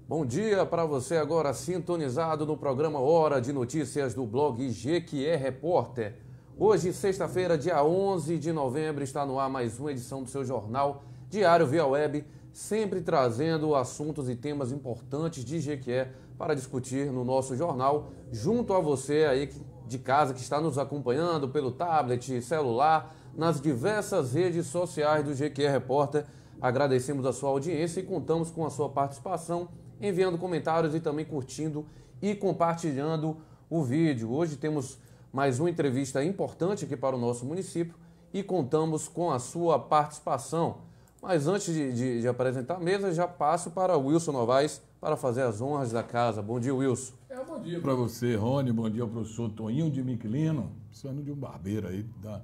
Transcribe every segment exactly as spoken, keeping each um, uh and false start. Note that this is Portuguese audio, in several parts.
Bom dia para você agora sintonizado no programa Hora de Notícias do blog Jequié Repórter. Hoje, sexta-feira, dia onze de novembro, está no ar mais uma edição do seu jornal Diário Via Web, sempre trazendo assuntos e temas importantes de Jequié para discutir no nosso jornal, junto a você aí de casa que está nos acompanhando pelo tablet, celular, nas diversas redes sociais do Jequié Repórter. Agradecemos a sua audiência e contamos com a sua participação, enviando comentários e também curtindo e compartilhando o vídeo. Hoje temos mais uma entrevista importante aqui para o nosso município e contamos com a sua participação. Mas antes de, de, de apresentar a mesa, já passo para o Wilson Novaes para fazer as honras da casa. Bom dia, Wilson. É, bom dia para você, Rony. Bom dia ao professor Toninho de Miquelino. Precisando de um barbeiro aí. Da,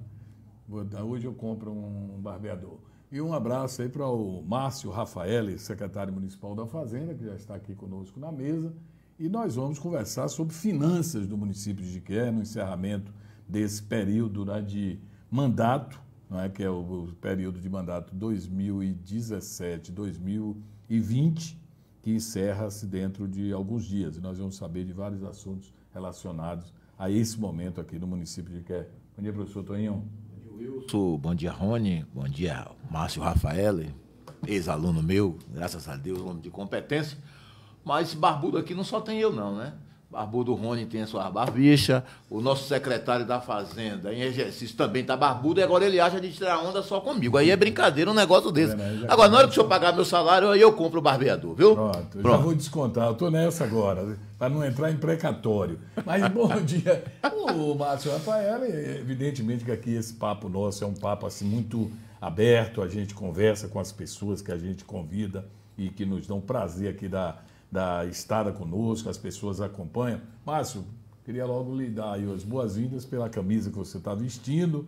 da, hoje eu compro um barbeador. E um abraço aí para o Márcio Rafael, secretário municipal da Fazenda, que já está aqui conosco na mesa. E nós vamos conversar sobre finanças do município de Jequié, no encerramento desse período, né, de mandato, não é, que é o, o período de mandato dois mil e dezessete a dois mil e vinte, que encerra-se dentro de alguns dias. E nós vamos saber de vários assuntos relacionados a esse momento aqui no município de Jequié. Bom dia, professor Toninho. Wilson, bom dia, Rony, bom dia, Márcio Rafael, ex-aluno meu, graças a Deus, homem de competência. Mas esse barbudo aqui não só tem eu não, né? Barbudo Rony tem a sua barbicha, o nosso secretário da Fazenda, em exercício, também tá barbudo, e agora ele acha de tirar onda só comigo. Aí é brincadeira um negócio desse. Agora, na hora que o senhor pagar meu salário, aí eu compro o barbeador, viu? Pronto, eu Pronto. já vou descontar, eu tô nessa agora, para não entrar em precatório. Mas bom dia. O Márcio Rafael, evidentemente que aqui esse papo nosso é um papo assim muito aberto, a gente conversa com as pessoas que a gente convida e que nos dão prazer aqui da... da estada conosco, as pessoas acompanham. Márcio, queria logo lhe dar aí as boas-vindas pela camisa que você está vestindo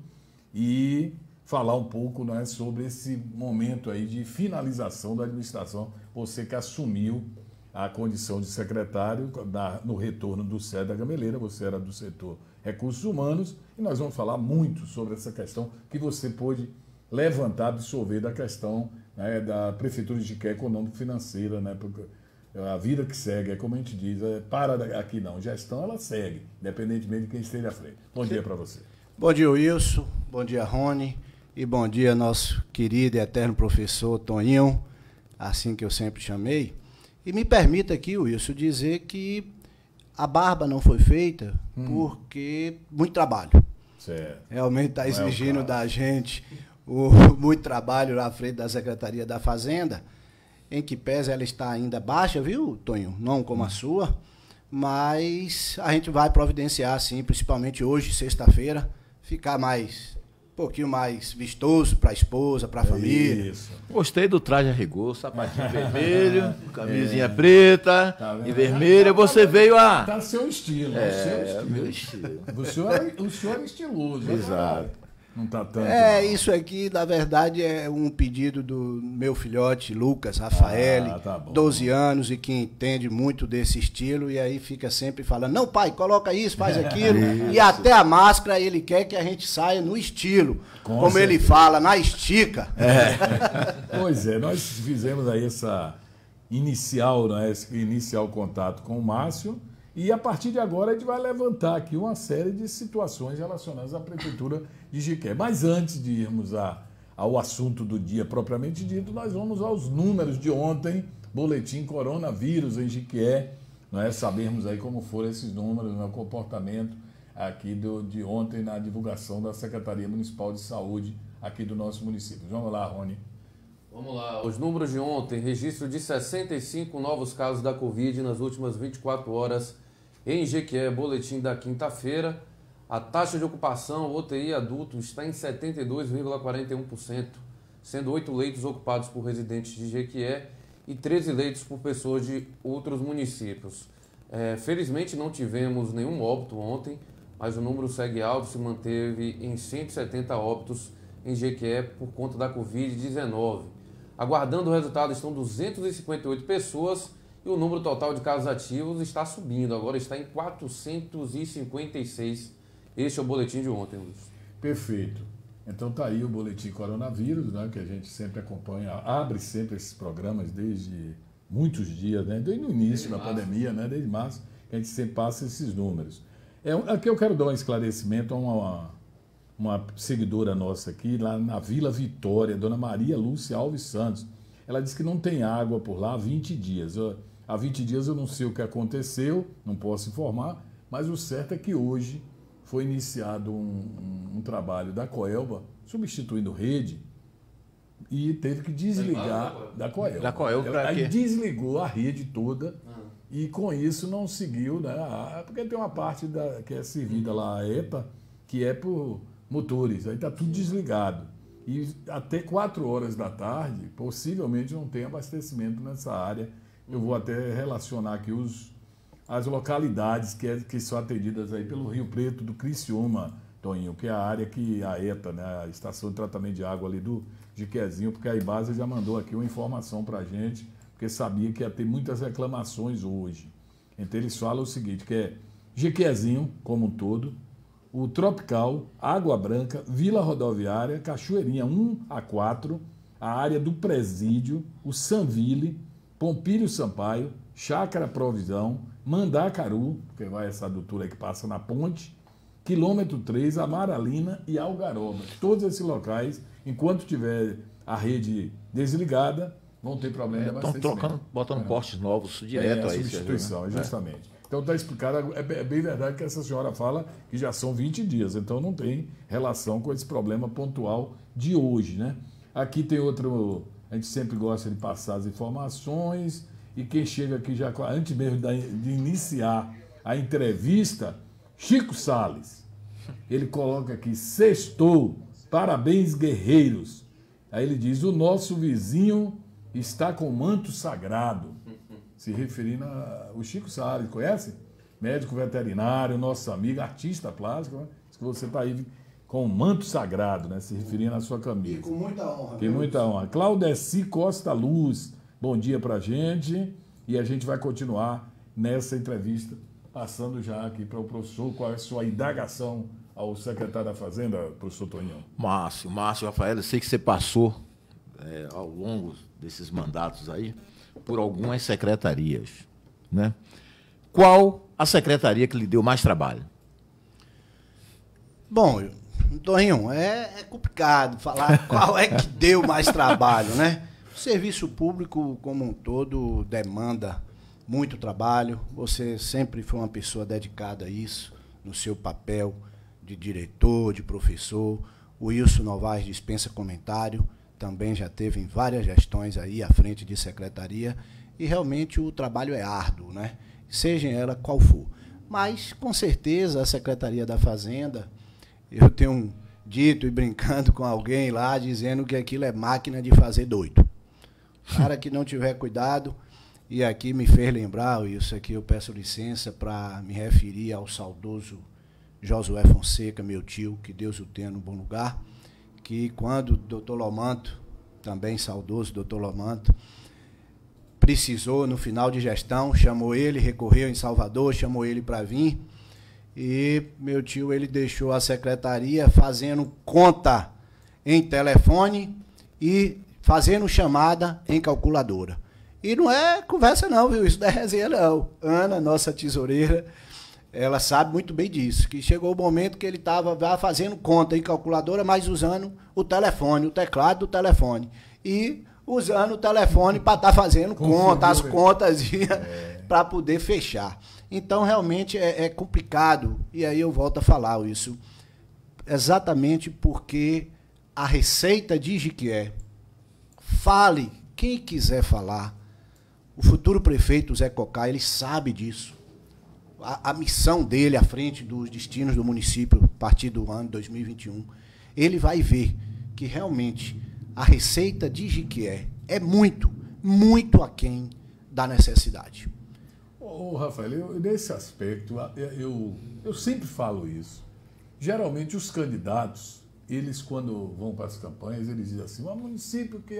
e falar um pouco, né, sobre esse momento aí de finalização da administração. Você que assumiu a condição de secretário da, no retorno do S E D da Gameleira, você era do setor Recursos Humanos, e nós vamos falar muito sobre essa questão que você pôde levantar, absorver da questão, né, da Prefeitura de Jequié econômico-financeira, né, porque a vida que segue, é como a gente diz, é, para aqui não, gestão ela segue, independentemente de quem esteja à frente. Bom dia para você. Bom dia, Wilson, bom dia, Rony, e bom dia, nosso querido e eterno professor Toninho, assim que eu sempre chamei. E me permita aqui, Wilson, dizer que a barba não foi feita hum. porque muito trabalho. Certo. Realmente está exigindo é da gente o, muito trabalho na frente da Secretaria da Fazenda, em que pese ela está ainda baixa, viu, Tonho? Não como a sua, mas a gente vai providenciar, sim, principalmente hoje, sexta-feira, ficar mais, um pouquinho mais vistoso para a esposa, para a família. Isso. Gostei do traje a rigor, sapatinho vermelho, camisinha é. preta tá e vermelha. Você veio a... Tá seu estilo, é, seu estilo. meu estilo. O senhor é, o senhor é estiloso. Exato. Não tá tanto. É, não. Isso aqui, na verdade, é um pedido do meu filhote, Lucas Rafael, ah, tá bom, doze anos, e que entende muito desse estilo, e aí fica sempre falando, não, pai, coloca isso, faz aquilo, e até a máscara ele quer que a gente saia no estilo, Com como certeza. ele fala, na estica. É. Pois é, nós fizemos aí essa inicial, né, esse inicial contato com o Márcio, e a partir de agora a gente vai levantar aqui uma série de situações relacionadas à Prefeitura de Jequié. Mas antes de irmos a, ao assunto do dia propriamente dito, nós vamos aos números de ontem, boletim coronavírus em Jequié, não é? Sabermos aí como foram esses números, né, o comportamento aqui do, de ontem na divulgação da Secretaria Municipal de Saúde aqui do nosso município. Vamos lá, Rony. Vamos lá, os números de ontem, registro de sessenta e cinco novos casos da Covid nas últimas vinte e quatro horas em Jequié, boletim da quinta-feira. A taxa de ocupação U T I adulto está em setenta e dois vírgula quarenta e um por cento, sendo oito leitos ocupados por residentes de Jequié e treze leitos por pessoas de outros municípios. É, felizmente não tivemos nenhum óbito ontem, mas o número segue alto, se manteve em cento e setenta óbitos em Jequié por conta da Covid dezenove. Aguardando o resultado estão duzentas e cinquenta e oito pessoas e o número total de casos ativos está subindo, agora está em quatrocentos e cinquenta e seis. Este é o boletim de ontem, Luiz. Perfeito. Então tá aí o boletim coronavírus, né, que a gente sempre acompanha, abre sempre esses programas desde muitos dias, né? Desde o início da pandemia, né? Desde março, que a gente sempre passa esses números. É, aqui eu quero dar um esclarecimento a uma, uma seguidora nossa aqui, lá na Vila Vitória, dona Maria Lúcia Alves Santos. Ela disse que não tem água por lá há vinte dias. Eu, há vinte dias eu não sei o que aconteceu, não posso informar, mas o certo é que hoje foi iniciado um, um, um trabalho da Coelba, substituindo rede, e teve que desligar da Coelba. Da Coelba para Aí quê? desligou a rede toda e com isso não seguiu, né? a- Porque tem uma parte da, que é servida lá, a EPA, que é por motores, aí está tudo desligado. E até quatro horas da tarde, possivelmente não tem abastecimento nessa área. Eu vou até relacionar aqui os, as localidades que, é, que são atendidas aí pelo Rio Preto do Criciúma, Toninho, que é a área que a ETA, né, a Estação de Tratamento de Água ali do Jiquezinho, porque a Ibasa já mandou aqui uma informação para a gente, porque sabia que ia ter muitas reclamações hoje. Então eles falam o seguinte, que é Jiquezinho como um todo, o Tropical, Água Branca, Vila Rodoviária, Cachoeirinha um a quatro, a área do Presídio, o Sanville, Pompílio Sampaio, Chácara Provisão, Mandacaru, porque vai essa adutora que passa na ponte, Quilômetro três, Amaralina e Algaroba. Todos esses locais, enquanto tiver a rede desligada, vão ter problema de Estão abastecimento. trocando, botando É. postes novos É, direto a aí. substituição, Sérgio, né? justamente. Então está explicado, é bem é bem verdade que essa senhora fala que já são vinte dias, então não tem relação com esse problema pontual de hoje, né? Aqui tem outro, a gente sempre gosta de passar as informações, e quem chega aqui já, antes mesmo de iniciar a entrevista, Chico Salles, ele coloca aqui, sextou, parabéns guerreiros. Aí ele diz, o nosso vizinho está com manto sagrado. Se referindo ao Chico Salles, conhece? Médico veterinário, nosso amigo, artista plástico, né? Diz que você está aí com o manto sagrado, né? Se referindo à sua camisa. E com muita honra. Tem viu? muita honra. Claudeci Costa Luz, bom dia pra gente. E a gente vai continuar nessa entrevista, passando já aqui para o professor, qual é a sua indagação ao secretário da Fazenda, professor Tonhão. Márcio, Márcio, Rafael, eu sei que você passou é, ao longo desses mandatos aí por algumas secretarias, né? Qual a secretaria que lhe deu mais trabalho? Bom, Toninho, é, é complicado falar qual é que deu mais trabalho, né? O serviço público como um todo demanda muito trabalho. Você sempre foi uma pessoa dedicada a isso, no seu papel de diretor, de professor. O Wilson Novaes dispensa comentário, também já teve em várias gestões aí à frente de secretaria, e realmente o trabalho é árduo, né? Seja ela qual for. Mas, com certeza, a Secretaria da Fazenda, eu tenho dito e brincando com alguém lá, dizendo que aquilo é máquina de fazer doido. Cara que não tiver cuidado, e aqui me fez lembrar, isso aqui eu peço licença para me referir ao saudoso Josué Fonseca, meu tio, que Deus o tenha no bom lugar, que quando o doutor Lomanto, também saudoso doutor Lomanto, precisou no final de gestão, chamou ele, recorreu em Salvador, chamou ele para vir, e meu tio ele deixou a secretaria fazendo conta em telefone e fazendo chamada em calculadora. E não é conversa não, viu? Isso não é resenha não. Ana, nossa tesoureira, ela sabe muito bem disso, que chegou o momento que ele estava fazendo conta em calculadora, mas usando o telefone, o teclado do telefone. E usando o telefone para estar tá fazendo conta, as contas é. para poder fechar. Então, realmente, é, é complicado. E aí eu volto a falar isso. Exatamente porque a receita de Jiquié, fale quem quiser falar, o futuro prefeito Zé Cocá, ele sabe disso. A, a missão dele à frente dos destinos do município, a partir do ano dois mil e vinte e um, ele vai ver que realmente a receita de Jiquié é muito, muito aquém da necessidade. Ô, Rafael, eu, nesse aspecto, eu, eu sempre falo isso. Geralmente, os candidatos, eles, quando vão para as campanhas, eles dizem assim, o município que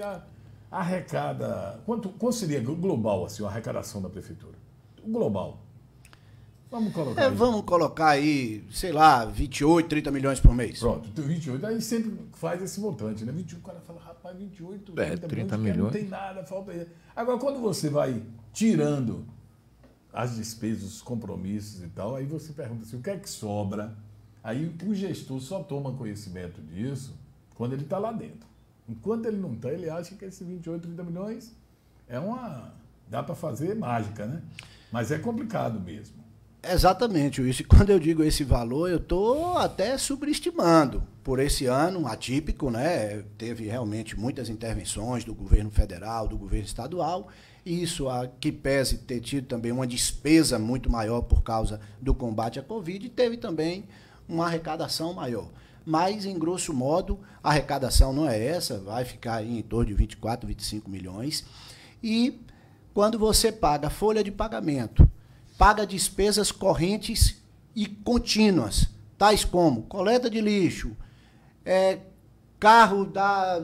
arrecada... Quanto, quanto seria global, assim, a arrecadação da prefeitura? O global. Vamos colocar É, aí. vamos colocar aí, sei lá, vinte e oito, trinta milhões por mês. Pronto, vinte e oito, aí sempre faz esse montante, né? vinte e oito, o cara fala, rapaz, vinte e oito, É, trinta milhões. Não tem nada, falta. Agora, quando você vai tirando as despesas, os compromissos e tal, aí você pergunta assim, o que é que sobra? Aí o gestor só toma conhecimento disso quando ele está lá dentro. Enquanto ele não está, ele acha que esses vinte e oito, trinta milhões é uma... dá para fazer mágica, né? Mas é complicado mesmo. Exatamente, Wilson. E quando eu digo esse valor, eu estou até superestimando. Por esse ano atípico, né? Teve realmente muitas intervenções do governo federal, do governo estadual. Isso, a que pese ter tido também uma despesa muito maior por causa do combate à Covid, teve também uma arrecadação maior. Mas, em grosso modo, a arrecadação não é essa, vai ficar aí em torno de vinte e quatro, vinte e cinco milhões. E quando você paga folha de pagamento, paga despesas correntes e contínuas, tais como coleta de lixo, é, carro da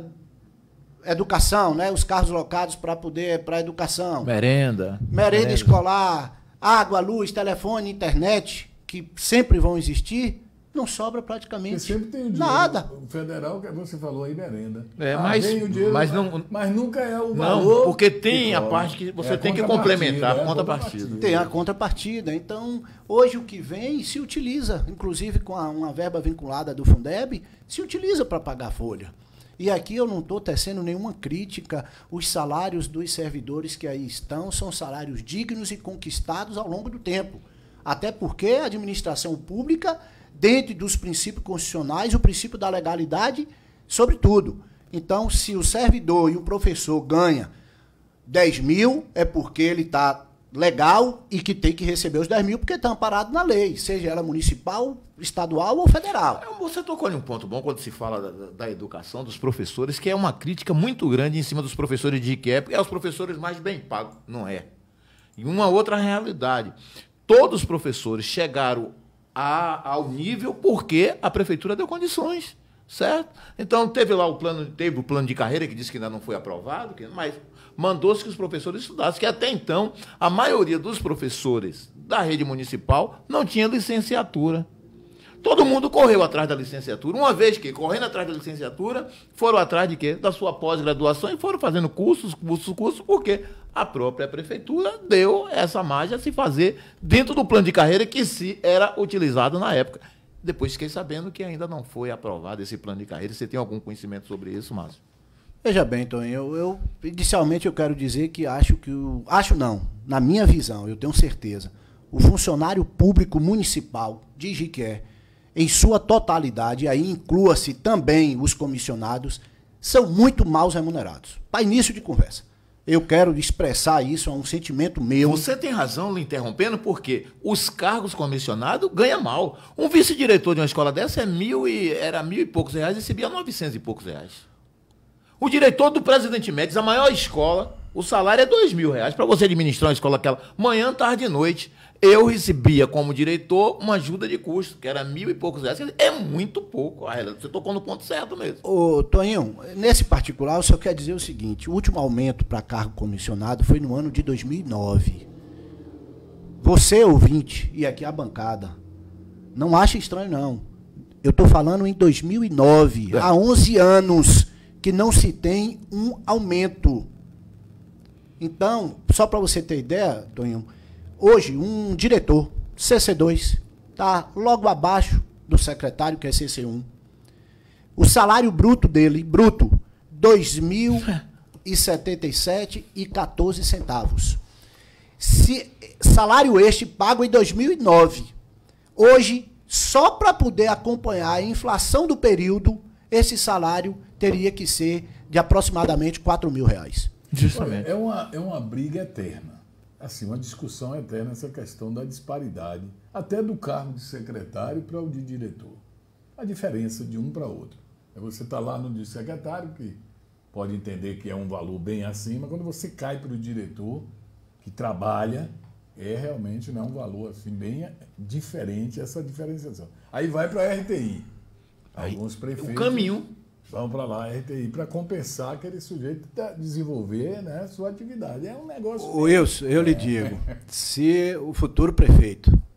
educação, né, os carros locados para poder para a educação, Merenda. merenda, Merenda escolar, água, luz, telefone, internet, que sempre vão existir, não sobra Porque praticamente sempre tem o dinheiro nada. o federal, que você falou aí, merenda. É, Ah, mas- vem o dinheiro, mas não- mas nunca é o valor. Não, porque tem que a cobra. parte que você É a tem que contrapartida, complementar, é a contrapartida. Tem a contrapartida. Então, hoje o que vem se utiliza, inclusive com a, uma verba vinculada do Fundeb, se utiliza para pagar a folha. E aqui eu não estou tecendo nenhuma crítica. Os salários dos servidores que aí estão são salários dignos e conquistados ao longo do tempo. Até porque a administração pública, dentro dos princípios constitucionais, o princípio da legalidade, sobretudo. Então, se o servidor e o professor ganha dez mil, é porque ele está legal e que tem que receber os dez mil porque está amparado na lei, seja ela municipal, estadual ou federal. Você tocou em um ponto bom quando se fala da, da- da educação dos professores, que é uma crítica muito grande em cima dos professores de que é, porque é os professores mais bem pagos. Não é. E uma outra realidade. Todos os professores chegaram a- ao nível porque a prefeitura deu condições, certo? Então teve lá o plano, teve o plano de carreira que disse que ainda não foi aprovado, que- mas mandou-se que os professores estudassem, que até então a maioria dos professores da rede municipal não tinha licenciatura. Todo mundo correu atrás da licenciatura. Uma vez que, correndo atrás da licenciatura, foram atrás de quê? Da sua pós-graduação e foram fazendo cursos, cursos, cursos, porque a própria prefeitura deu essa margem a se fazer dentro do plano de carreira que se era utilizado na época. Depois fiquei sabendo que ainda não foi aprovado esse plano de carreira. Você tem algum conhecimento sobre isso, Márcio? Veja bem, Toninho, eu, eu inicialmente eu quero dizer que acho que o. Acho não, na minha visão, eu tenho certeza, o funcionário público municipal de Jiquié, em sua totalidade, e aí inclua-se também os comissionados, são muito mal remunerados. Para início de conversa. Eu quero expressar isso, é um sentimento meu. Você tem razão lhe interrompendo, porque os cargos comissionados ganham mal. Um vice-diretor de uma escola dessa é mil e, era mil e poucos reais e recebia novecentos e poucos reais. O diretor do Presidente Médici, a maior escola, o salário é dois mil reais para você administrar uma escola aquela manhã, tarde e noite. Eu recebia como diretor uma ajuda de custo, que era mil e poucos reais. Quer dizer, é muito pouco. Você tocou no ponto certo mesmo. Ô, Toninho, nesse particular, eu só quero dizer o seguinte: o último aumento para cargo comissionado foi no ano de dois mil e nove. Você, ouvinte, e aqui a bancada, não acha estranho, não. Eu estou falando em dois mil e nove, É. há onze anos que não se tem um aumento. Então, só para você ter ideia, Toninho, hoje um diretor, C C dois, está logo abaixo do secretário, que é C C um. O salário bruto dele, bruto, dois mil e setenta e sete reais e quatorze centavos. Se, salário este pago em dois mil e nove. Hoje, só para poder acompanhar a inflação do período, esse salário teria que ser de aproximadamente quatro mil reais. Olha, é, uma, é uma briga eterna. Assim, uma discussão eterna essa questão da disparidade, até do cargo de secretário para o de diretor. A diferença de um para outro. É você estar lá no de secretário, que pode entender que é um valor bem acima, quando você cai para o diretor, que trabalha, é realmente, não é um valor assim, bem diferente essa diferenciação. Aí vai para a R T I. Alguns prefeitos O caminho. vão para lá, a R T I, para compensar aquele sujeito tá, desenvolver, né, sua atividade. É um negócio... Wilson, eu lhe digo, se o futuro prefeito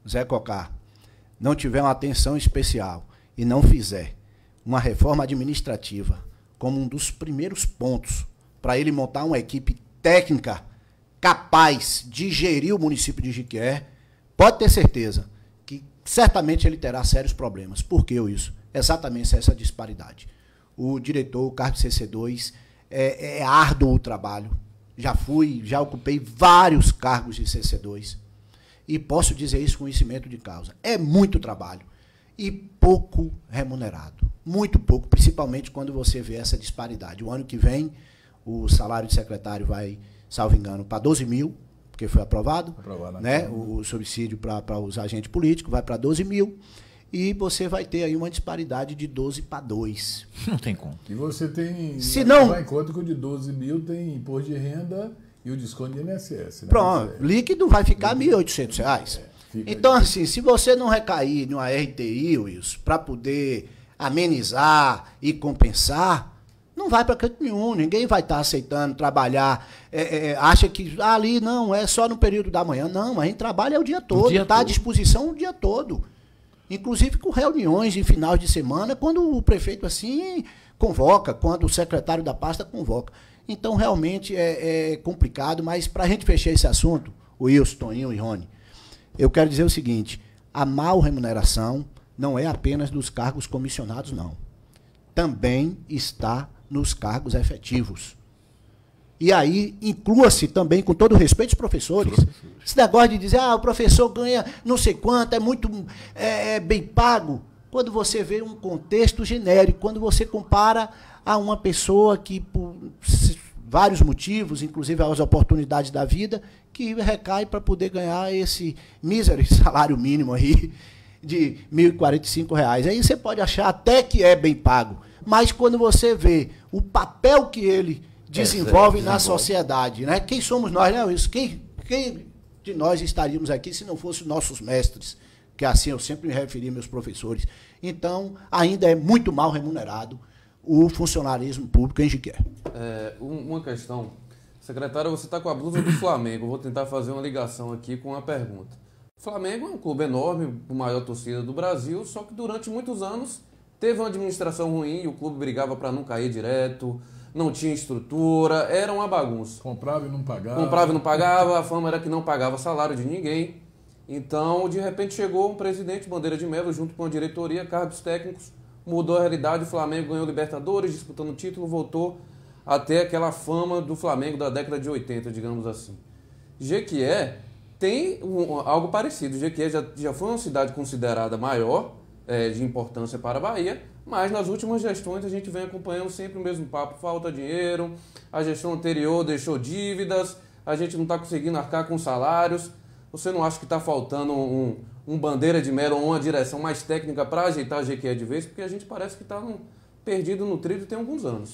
Zé Cocá, não tiver uma atenção especial e não fizer uma reforma administrativa como um dos primeiros pontos para ele montar uma equipe técnica capaz de gerir o município de Jequié, pode ter certeza que certamente ele terá sérios problemas. Por que isso? Exatamente essa disparidade. O diretor, o cargo de C C dois, é, é árduo o trabalho. Já fui, já ocupei vários cargos de C C dois e posso dizer isso com conhecimento de causa. É muito trabalho e pouco remunerado. Muito pouco, principalmente quando você vê essa disparidade. O ano que vem, o salário de secretário vai, salvo engano, para doze mil, porque foi aprovado, aprovado né? O, o subsídio para os agentes políticos vai para doze mil, e você vai ter aí uma disparidade de doze para dois. Não tem como. E você tem... Se não... Vai em conta que o de doze mil tem imposto de renda e o desconto de I N S S. Né? Pronto, é... líquido vai ficar mil e oitocentos reais. É, então, ali. Assim, se você não recair numa R T I, Wilson, para poder amenizar e compensar, não vai para canto nenhum, ninguém vai estar tá aceitando trabalhar, é, é, acha que ah, ali não, é só no período da manhã. Não, a gente trabalha o dia todo, está à disposição o dia todo. Inclusive com reuniões em final de semana, quando o prefeito assim convoca, quando o secretário da pasta convoca. Então, realmente é, é complicado, mas para a gente fechar esse assunto, o Wilson, Toninho e Rony, eu quero dizer o seguinte, a mal remuneração não é apenas dos cargos comissionados, não. Também está nos cargos efetivos. E aí, inclua-se também, com todo respeito, os professores. Esse negócio de dizer, ah, o professor ganha não sei quanto, é muito é, é bem pago. Quando você vê um contexto genérico, quando você compara a uma pessoa que, por vários motivos, inclusive as oportunidades da vida, que recai para poder ganhar esse mísero salário mínimo aí de mil e quarenta e cinco reais. Aí você pode achar até que é bem pago, mas quando você vê o papel que ele desenvolve é, na sociedade, né? Quem somos nós, né, isso? Quem, quem de nós estaríamos aqui se não fossem nossos mestres? Que assim eu sempre me referi aos meus professores. Então, ainda é muito mal remunerado o funcionarismo público em Jequié. É, uma questão. Secretário, você está com a blusa do Flamengo. Eu vou tentar fazer uma ligação aqui com uma pergunta. O Flamengo é um clube enorme, a maior torcida do Brasil, só que durante muitos anos teve uma administração ruim, o clube brigava para não cair direto, não tinha estrutura, era uma bagunça. Comprava e não pagava. Comprava e não pagava, a fama era que não pagava salário de ninguém. Então, de repente, chegou um presidente, Bandeira de Melo, junto com a diretoria, cargos técnicos, mudou a realidade, o Flamengo ganhou Libertadores, disputando o título, voltou até aquela fama do Flamengo da década de oitenta, digamos assim. Jequié tem um, algo parecido. Jequié já, já foi uma cidade considerada maior, é, de importância para a Bahia, mas nas últimas gestões a gente vem acompanhando sempre o mesmo papo, falta dinheiro, a gestão anterior deixou dívidas, a gente não está conseguindo arcar com salários. Você não acha que está faltando um, um Bandeira de Melo ou uma direção mais técnica para ajeitar a Jequié de vez? Porque a gente parece que está perdido no trilho tem alguns anos.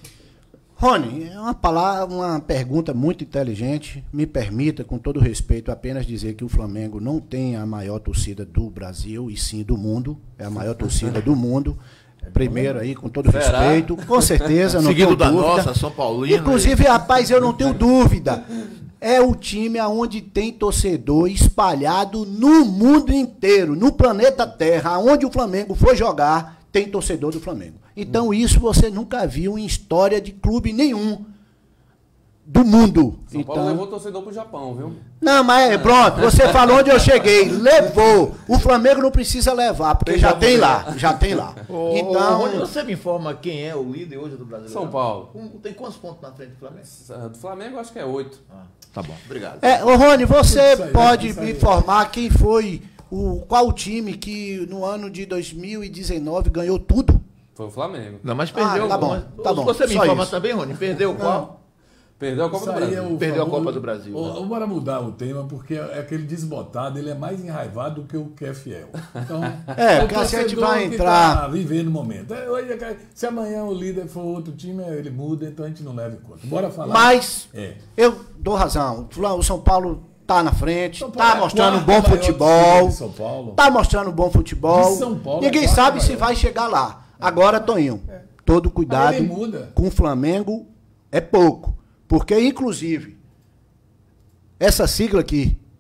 Rony, é uma, palavra, uma pergunta muito inteligente. Me permita, com todo respeito, apenas dizer que o Flamengo não tem a maior torcida do Brasil, e sim do mundo. É a maior torcida do mundo. Primeiro aí, com todo Será? respeito. Com certeza, não Seguido tenho da dúvida. nossa, São Paulino. Inclusive, rapaz, eu não tenho dúvida. É o time onde tem torcedor espalhado no mundo inteiro, no planeta Terra. Onde o Flamengo for jogar, tem torcedor do Flamengo. Então, isso você nunca viu em história de clube nenhum do mundo. São então... Paulo levou torcedor pro Japão, viu? Não, mas pronto, você falou onde eu cheguei. Levou. O Flamengo não precisa levar, porque já tem lá. Já tem lá. Ô, então, Rony, você me informa quem é o líder hoje do Brasileiro? São Paulo. Tem quantos pontos na frente do Flamengo? Do Flamengo, acho que é oito. Ah, tá bom, obrigado. É, ô Rony, você aí, pode me informar quem foi, o, qual o time que no ano de dois mil e dezenove ganhou tudo? Foi o Flamengo. Não, mas perdeu. Ah, tá bom, mas, tá bom. Você me Só informa isso. também, Rony? Perdeu qual? Perdeu a Copa do Brasil. É Perdeu a Copa do Brasil. Né? Bora mudar o tema, porque é aquele desbotado, ele é mais enraivado do que o que é fiel. Então, é, o porque a gente vai que entrar... Tá vivendo o momento. Se amanhã o líder for outro time, ele muda, então a gente não leva em conta. Bora falar. Mas, é. eu dou razão. O São Paulo tá na frente, tá é mostrando um bom maior futebol. de São Paulo. Tá mostrando um bom futebol. De São Paulo Ninguém é sabe se maior. vai chegar lá. Agora, Toninho, é. todo cuidado ele muda. com o Flamengo é pouco. Porque, inclusive, essa sigla aqui,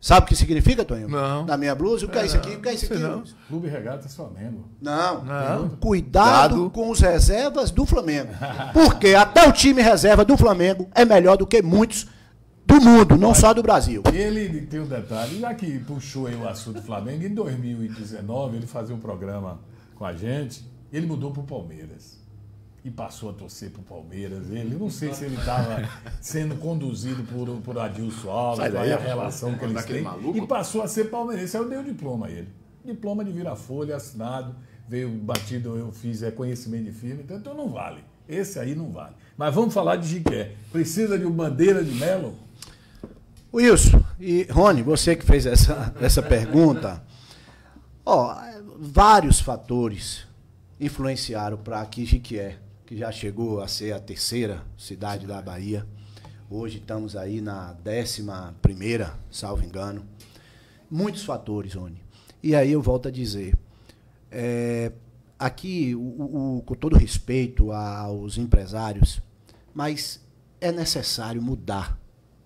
Sabe o que significa, Tonho? Não. Na minha blusa? O que é, é isso aqui? O que é isso aqui? Não. Clube Regatas Flamengo. Não. Não. Cuidado Dado. com os reservas do Flamengo. Porque até o time reserva do Flamengo é melhor do que muitos do mundo, não só do Brasil. Ele tem um detalhe, já que puxou aí o assunto do Flamengo, em dois mil e dezenove ele fazia um programa com a gente, ele mudou para o Palmeiras. E passou a torcer para o Palmeiras. Ele, não sei se ele estava sendo conduzido por, por Adilson Alves, Sai daí, a relação que eles daquele têm. maluco. E passou a ser palmeirense. Aí eu dei o diploma a ele. Diploma de vira-folha, assinado, veio batido, eu fiz é, conhecimento de firma, então, então não vale. Esse aí não vale. Mas vamos falar de Jiqué. Precisa de uma bandeira de Melo? Wilson e Rony, você que fez essa, essa pergunta, ó, vários fatores influenciaram para que Jiqué, que já chegou a ser a terceira cidade da Bahia, hoje estamos aí na décima primeira, salvo engano, muitos fatores, Rony. E aí eu volto a dizer, é, aqui, o, o, com todo respeito aos empresários, mas é necessário mudar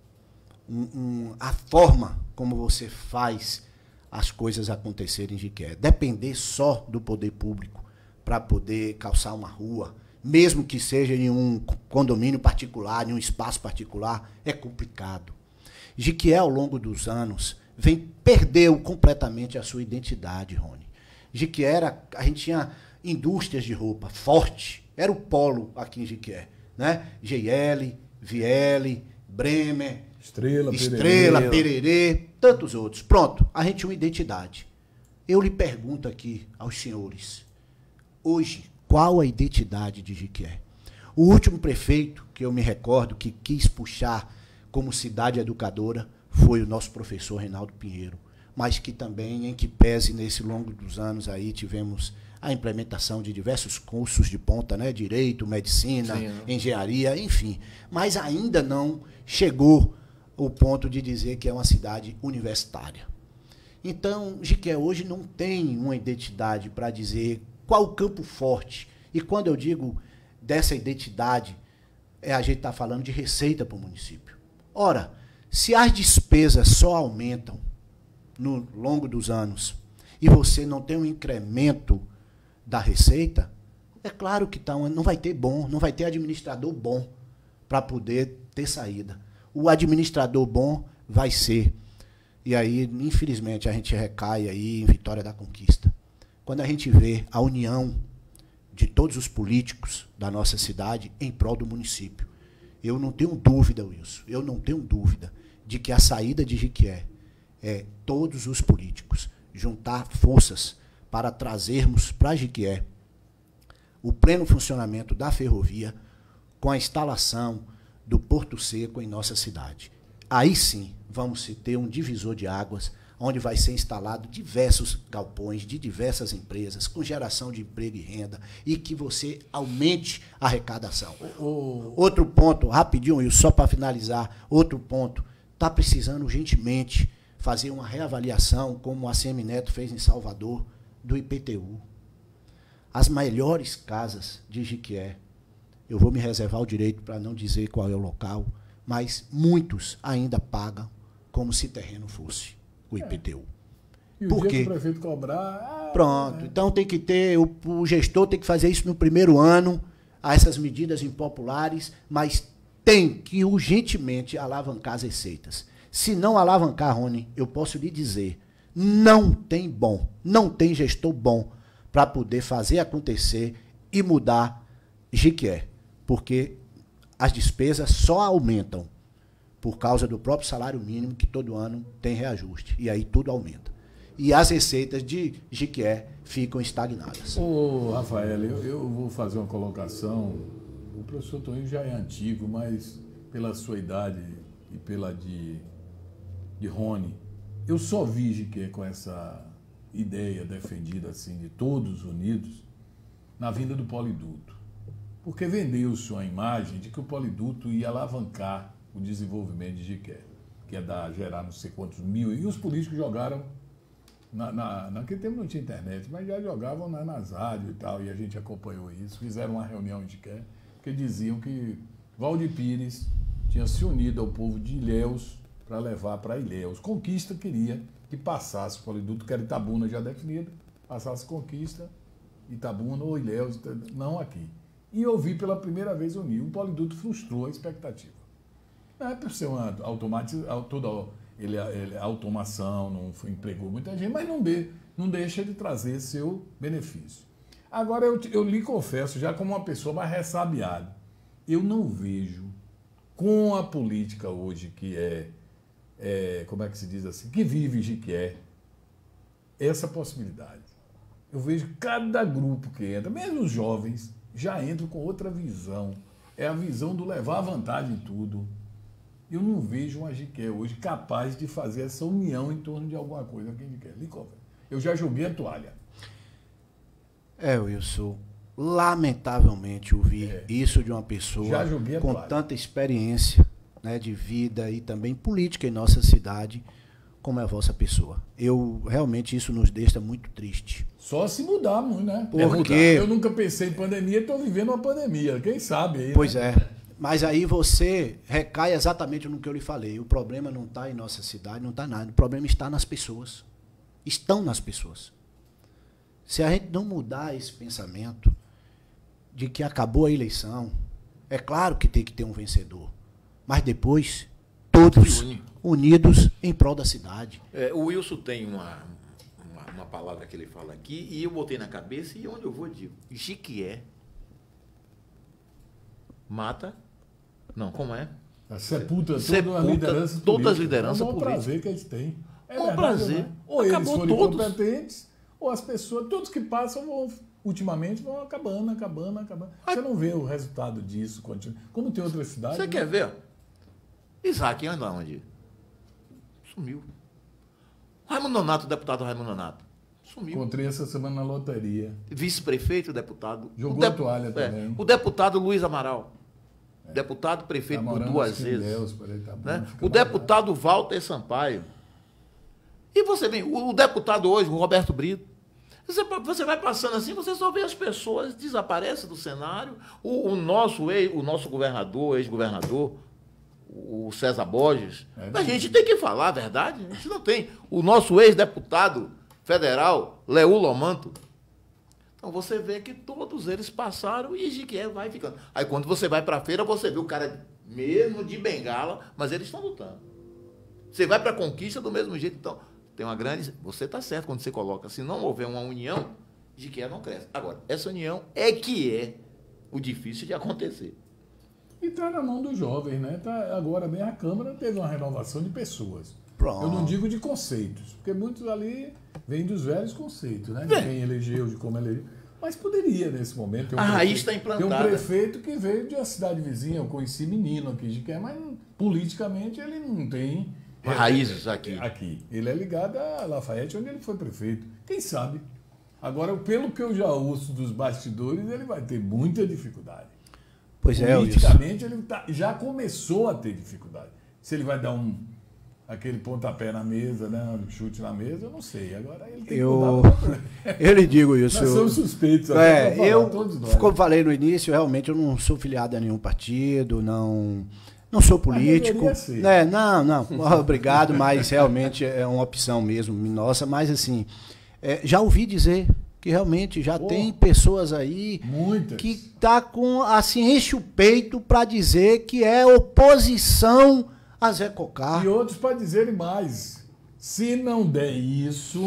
um, um, a forma como você faz as coisas acontecerem em Jiqué. Depender só do poder público para poder calçar uma rua, mesmo que seja em um condomínio particular, em um espaço particular, é complicado. Jiqué, ao longo dos anos, vem, perdeu completamente a sua identidade, Rony. Jiqué era, a gente tinha indústrias de roupa forte, era o polo aqui em Jiqué, né? G L, V L, Bremer, Estrela, Estrela, Pererê. Pererê, tantos outros. Pronto, a gente tinha uma identidade. Eu lhe pergunto aqui aos senhores, hoje, qual a identidade de Jiqué? O último prefeito que eu me recordo que quis puxar como cidade educadora foi o nosso professor Reinaldo Pinheiro, mas que também, em que pese nesse longo dos anos aí, tivemos a implementação de diversos cursos de ponta, né? Direito, medicina, Sim, né? engenharia, enfim. Mas ainda não chegou ao ponto de dizer que é uma cidade universitária. Então, Jiqué hoje não tem uma identidade para dizer qual o campo forte. E quando eu digo dessa identidade, é, a gente está falando de receita para o município. Ora, se as despesas só aumentam no longo dos anos e você não tem um incremento da receita, é claro que tá, não vai ter bom, não vai ter administrador bom para poder ter saída. O administrador bom vai ser, e aí, infelizmente, a gente recai aí em Vitória da Conquista. Quando a gente vê a união de todos os políticos da nossa cidade em prol do município. Eu não tenho dúvida, Wilson, eu não tenho dúvida de que a saída de Jiqué é todos os políticos juntar forças para trazermos para Jiqué o pleno funcionamento da ferrovia com a instalação do Porto Seco em nossa cidade. Aí sim vamos ter um divisor de águas, onde vai ser instalado diversos galpões de diversas empresas, com geração de emprego e renda, e que você aumente a arrecadação. O, o... Outro ponto, rapidinho, Will, só para finalizar, outro ponto, está precisando urgentemente fazer uma reavaliação, como a Semineto fez em Salvador, do I P T U. As melhores casas de Jiqué, eu vou me reservar o direito para não dizer qual é o local, mas muitos ainda pagam como se terreno fosse o I P T U. E o Por dia quê? que o prefeito cobrar... Ah, Pronto. é. Então tem que ter, o, o gestor tem que fazer isso no primeiro ano, a essas medidas impopulares, mas tem que urgentemente alavancar as receitas. Se não alavancar, Rony, eu posso lhe dizer, não tem bom, não tem gestor bom para poder fazer acontecer e mudar Jiqué, porque as despesas só aumentam por causa do próprio salário mínimo, que todo ano tem reajuste, e aí tudo aumenta. E as receitas de Jiqué ficam estagnadas. Ô, Rafael, eu, eu vou fazer uma colocação. O professor Toninho já é antigo, mas pela sua idade e pela de, de Rony, eu só vi Jiqué com essa ideia defendida assim de todos unidos na vinda do Poliduto. Porque vendeu-se uma imagem de que o Poliduto ia alavancar o desenvolvimento de Jiqué, que ia dar, gerar não sei quantos mil, e os políticos jogaram, na, na, naquele tempo não tinha internet, mas já jogavam na, nas rádios e tal, e a gente acompanhou isso, fizeram uma reunião em Jiqué, que diziam que Valdir Pires tinha se unido ao povo de Ilhéus para levar para Ilhéus. Conquista queria que passasse o Poliduto, que era Itabuna já definido, passasse Conquista, Itabuna ou Ilhéus, não aqui. E eu vi pela primeira vez o Nil. O Poliduto frustrou a expectativa. É por ser uma automatização, toda ele, ele, automação, não foi, empregou muita gente, mas não, de, não deixa de trazer seu benefício. Agora, eu, eu lhe confesso, já como uma pessoa mais ressabiada, eu não vejo, com a política hoje, que é, é como é que se diz assim, que vive Jequié, essa possibilidade. Eu vejo cada grupo que entra, mesmo os jovens, já entram com outra visão. É a visão do levar vantagem em tudo. Eu não vejo uma Jequié hoje capaz de fazer essa união em torno de alguma coisa que a gente quer. Eu já joguei a toalha. É, Wilson, lamentavelmente ouvir é. isso de uma pessoa com toalha. tanta experiência, né, de vida e também política em nossa cidade, como é a vossa pessoa. Eu, realmente, isso nos deixa muito triste. Só se mudar muito, né? Porque... Eu nunca pensei em pandemia, estou vivendo uma pandemia, quem sabe aí, Pois né? é. Mas aí você recai exatamente no que eu lhe falei. O problema não está em nossa cidade, não está nada. O problema está nas pessoas. Estão nas pessoas. Se a gente não mudar esse pensamento de que acabou a eleição, é claro que tem que ter um vencedor. Mas depois, todos unidos em prol da cidade. É, o Wilson tem uma, uma, uma palavra que ele fala aqui, e eu botei na cabeça, e onde eu vou, digo, Jequié mata, não, como é? A sepulta toda sepulta a liderança todas as políticas. lideranças políticas. É um políticas. prazer que eles têm. É Com verdade, prazer. né? Ou eles Acabou forem todos. competentes, ou as pessoas, todos que passam, vão, ultimamente, vão acabando, acabando, acabando. Você não vê o resultado disso. Como tem outras cidades... Você né? quer ver? Isaac anda onde? Sumiu. Raimundo Nonato, o deputado Raimundo Nonato. Sumiu. Encontrei essa semana na loteria. Vice-prefeito, deputado. Jogou o a toalha é, também. O deputado Luiz Amaral. É. Deputado prefeito Tá por duas vezes. Deus, aí, tá bom, né? O mal, deputado né? Walter Sampaio. E você vem, o, o deputado hoje, o Roberto Brito. Você, você vai passando assim, você só vê as pessoas desaparecem do cenário. O, o, nosso, ex, o nosso governador, ex-governador, o César Borges, é, a gente tem que falar a verdade. A gente não tem. O nosso ex-deputado federal, Leu Lomanto. Então você vê que todos eles passaram e Jequié vai ficando. Aí quando você vai para a feira, você vê o cara mesmo de bengala, mas eles estão lutando. Você vai para a Conquista do mesmo jeito. Então, tem uma grande... Você está certo quando você coloca. Se não houver uma união, Jequié não cresce. Agora, essa união é que é o difícil de acontecer. E está na mão dos jovens, né? Tá, agora bem a Câmara teve uma renovação de pessoas. Pronto. Eu não digo de conceitos, porque muitos ali vêm dos velhos conceitos, né? De É. quem elegeu, de como elegeu. Mas poderia, nesse momento, ter um, A raiz prefeito, está implantada. ter um prefeito que veio de uma cidade vizinha. Eu conheci menino aqui de Jequié, mas politicamente ele não tem... Raízes aqui. Aqui. Ele é ligado a Lafayette, onde ele foi prefeito. Quem sabe? Agora, pelo que eu já ouço dos bastidores, ele vai ter muita dificuldade. Pois é, politicamente, ele tá, já começou a ter dificuldade. Se ele vai dar um aquele pontapé na mesa, né, um chute na mesa, eu não sei. Agora ele tem eu, que mudar. Eu lhe digo isso. Nós somos suspeitos. É, falar, eu, todos nós. como falei no início, realmente eu não sou filiado a nenhum partido, não, não sou político. Né, não, não, obrigado, mas realmente é uma opção mesmo nossa. Mas assim, é, já ouvi dizer que realmente já Pô, tem pessoas aí muitas. que tá com, assim, enche o peito para dizer que é oposição a Zé Cocá. E outros para dizerem mais. Se não der isso,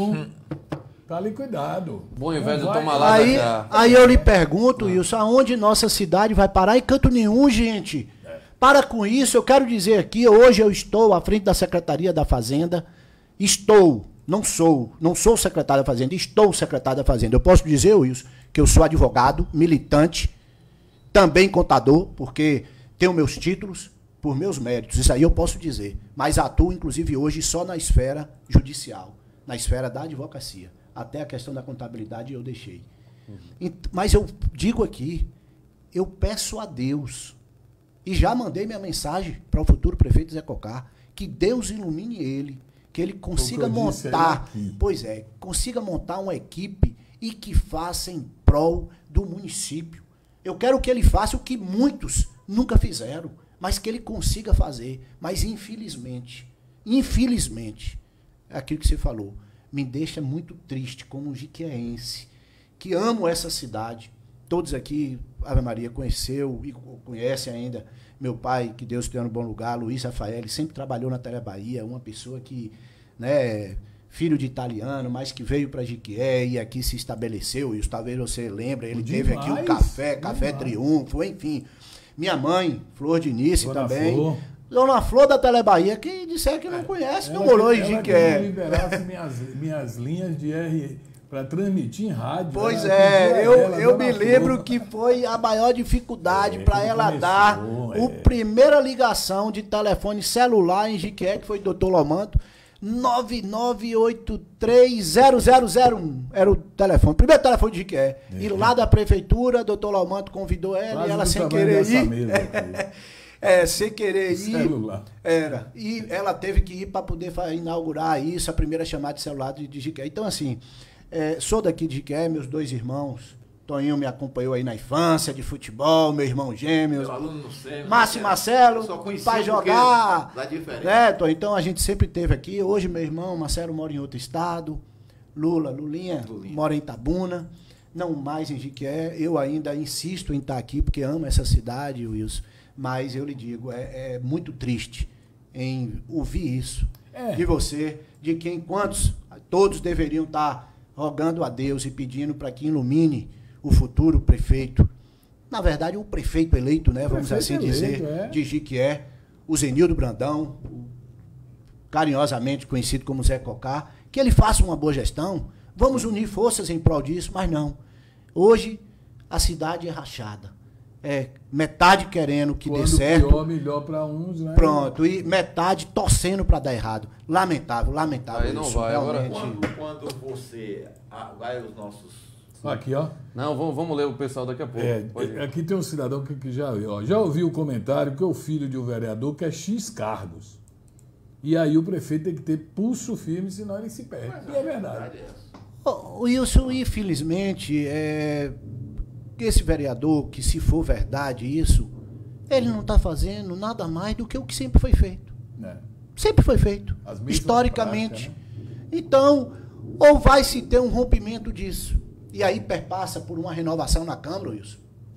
tá liquidado. Bom e velho toma lá. Aí, aí eu lhe pergunto, Wilson, aonde nossa cidade vai parar? Em canto nenhum, gente. É. Para com isso, eu quero dizer aqui, hoje eu estou à frente da Secretaria da Fazenda, estou... Não sou, não sou secretário da Fazenda, estou secretário da Fazenda. Eu posso dizer, Wilson, que eu sou advogado, militante, também contador, porque tenho meus títulos por meus méritos. Isso aí eu posso dizer. Mas atuo, inclusive, hoje só na esfera judicial, na esfera da advocacia. Até a questão da contabilidade eu deixei. Uhum. Mas eu digo aqui, eu peço a Deus, e já mandei minha mensagem para o futuro prefeito Zé Cocá, que Deus ilumine ele, que ele consiga montar, pois é, consiga montar uma equipe e que faça em prol do município. Eu quero que ele faça o que muitos nunca fizeram, mas que ele consiga fazer. Mas, infelizmente, infelizmente, é aquilo que você falou, me deixa muito triste como um jiquieense, que amo essa cidade. Todos aqui, Ave Maria, conheceu e conhece ainda meu pai, que Deus tenha no bom lugar, Luiz Rafael, sempre trabalhou na Tele Bahia, uma pessoa que, né, filho de italiano, mas que veio para Jiquié e aqui se estabeleceu, e talvez você lembre, ele Demais, teve aqui o café, Café demais. Triunfo, enfim. Minha mãe, Flor de Nice Dona também. Flor. Dona Flor da Tele Bahia, que disser que não conhece, não Ela morou que- em ela Jiquié. que liberasse minhas, minhas linhas de R para transmitir em rádio. Pois Ela é, pedia eu, ela, eu Dona me Flor. lembro que foi a maior dificuldade É, para quando ela começou, dar é. a primeira ligação de telefone celular em Jiquié, que foi o doutor Lomanto, nove nove oito três zero zero zero um. Era o telefone, primeiro telefone de Jiquié. E lá da prefeitura, doutor Lomanto convidou ela Quase e ela do sem tamanho querer dessa ir. mesa aqui. É, sem querer ir. Celular. Era. E ela teve que ir para poder fa- inaugurar isso, a primeira chamada de celular de, de Jiquié. Então, assim, é, sou daqui de Jiquié, meus dois irmãos. Toninho me acompanhou aí na infância, de futebol, meu irmão gêmeos. Meu aluno no SEMI. Márcio né? Marcelo, Eu só conheci vai porque jogar. dá diferença. Né, Toninho? Então a gente sempre teve aqui. Hoje meu irmão Marcelo mora em outro estado. Lula, Lulinha, Lulinha. mora em Itabuna. Não mais em Jiquié. Eu ainda insisto em estar aqui porque amo essa cidade, Wilson. Mas eu lhe digo, é, é muito triste em ouvir isso É. de você, de que enquanto todos deveriam estar rogando a Deus e pedindo para que ilumine o futuro prefeito. Na verdade, o prefeito eleito, né, vamos Prefeito assim eleito, dizer, é. de Jiquié, o Zenildo Brandão, o- carinhosamente conhecido como Zé Cocá, que ele faça uma boa gestão. Vamos unir forças em prol disso, mas não. Hoje, a cidade é rachada. É metade querendo que Quando dê certo. pior, melhor para uns, né? Pronto, e metade torcendo para dar errado. Lamentável, lamentável. Aí não isso, vai, agora- realmente. Quando, quando você ah, vai aos nossos... Aqui, ó. Não, vamos, vamos ler o pessoal daqui a pouco. É, Pode ir. aqui tem um cidadão que, que já, ó, já ouviu o comentário que o filho de um vereador quer X cargos. E aí o prefeito tem que ter pulso firme, senão ele se perde. E é verdade. Ô, Wilson, infelizmente, é, esse vereador, que se for verdade isso, ele não está fazendo nada mais do que o que sempre foi feito. Né? Sempre foi feito, As mesmas historicamente. práticas, Então, ou vai se ter um rompimento disso, e aí perpassa por uma renovação na Câmara, Wilson.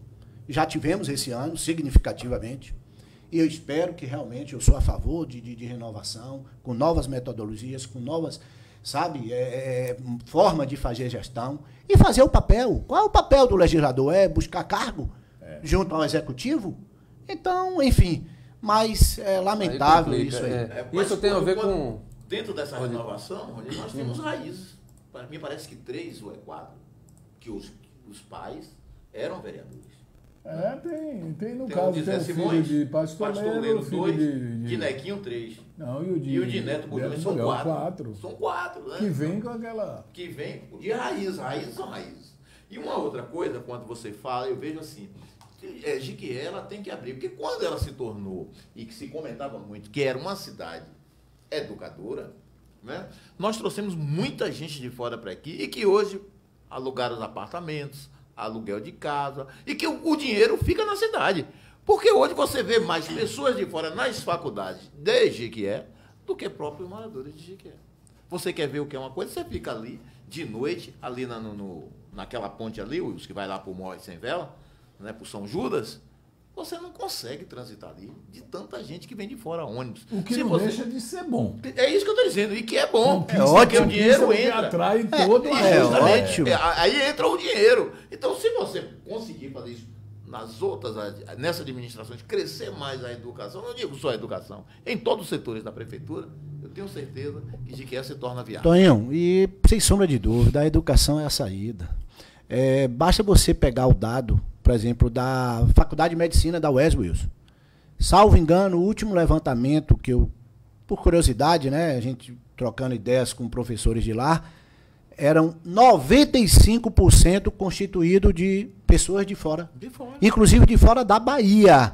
Já tivemos esse ano, significativamente, e eu espero que realmente eu sou a favor de, de, de renovação, com novas metodologias, com novas, sabe, é, é, forma de fazer gestão, e fazer o papel. Qual é o papel do legislador? É buscar cargo junto ao executivo? Então, enfim, mas é lamentável Aí complica, isso aí. é. É, mas Isso tem a ver quando- com... Dentro dessa renovação, Rony, nós temos raízes. Para mim parece que três ou é quatro. Que os, os pais eram vereadores. É, tem, tem no Tem o caso, de tem Zé o filho Simões, de Pastoreiro, Pastoreiro filho dois, de, de Nequinho três. Não, e o de, E o de Neto Bulhão, Neto são Bulhão, quatro. quatro. São quatro, né? Que vem com aquela... Que vem de raiz, raiz são raízes. E uma outra coisa, quando você fala, eu vejo assim, que, é, Jiquié, ela tem que abrir, porque quando ela se tornou, e que se comentava muito, que era uma cidade educadora, né? Nós trouxemos muita gente de fora para aqui e que hoje alugaram os apartamentos, aluguel de casa, e que o, o dinheiro fica na cidade. Porque hoje você vê mais pessoas de fora nas faculdades de Jiquié do que próprios moradores de Jiquié. Você quer ver o que é uma coisa, você fica ali de noite, ali na, no, no- naquela ponte ali, os que vai lá para o Morre Sem Vela, né, para o São Judas, você não consegue transitar ali de tanta gente que vem de fora, ônibus. O que Se não você- deixa de ser bom. É isso que eu estou dizendo, e que é bom. Conquista- Porque o conquista dinheiro que entra. atrai todo E o é resto. justamente, ótimo. é, aí entra o dinheiro. Então, se você conseguir fazer isso nas outras, nessa administração, de crescer mais a educação, não digo só a educação, em todos os setores da prefeitura, eu tenho certeza que Jiquié se torna viável. Tonhão, e sem sombra de dúvida, a educação é a saída. É, basta você pegar o dado, por exemplo, da Faculdade de Medicina da U E S, Wilson. Salvo engano, o último levantamento que eu, por curiosidade, né, a gente trocando ideias com professores de lá, eram noventa e cinco por cento constituído de pessoas de fora. De fora. Inclusive de fora da Bahia.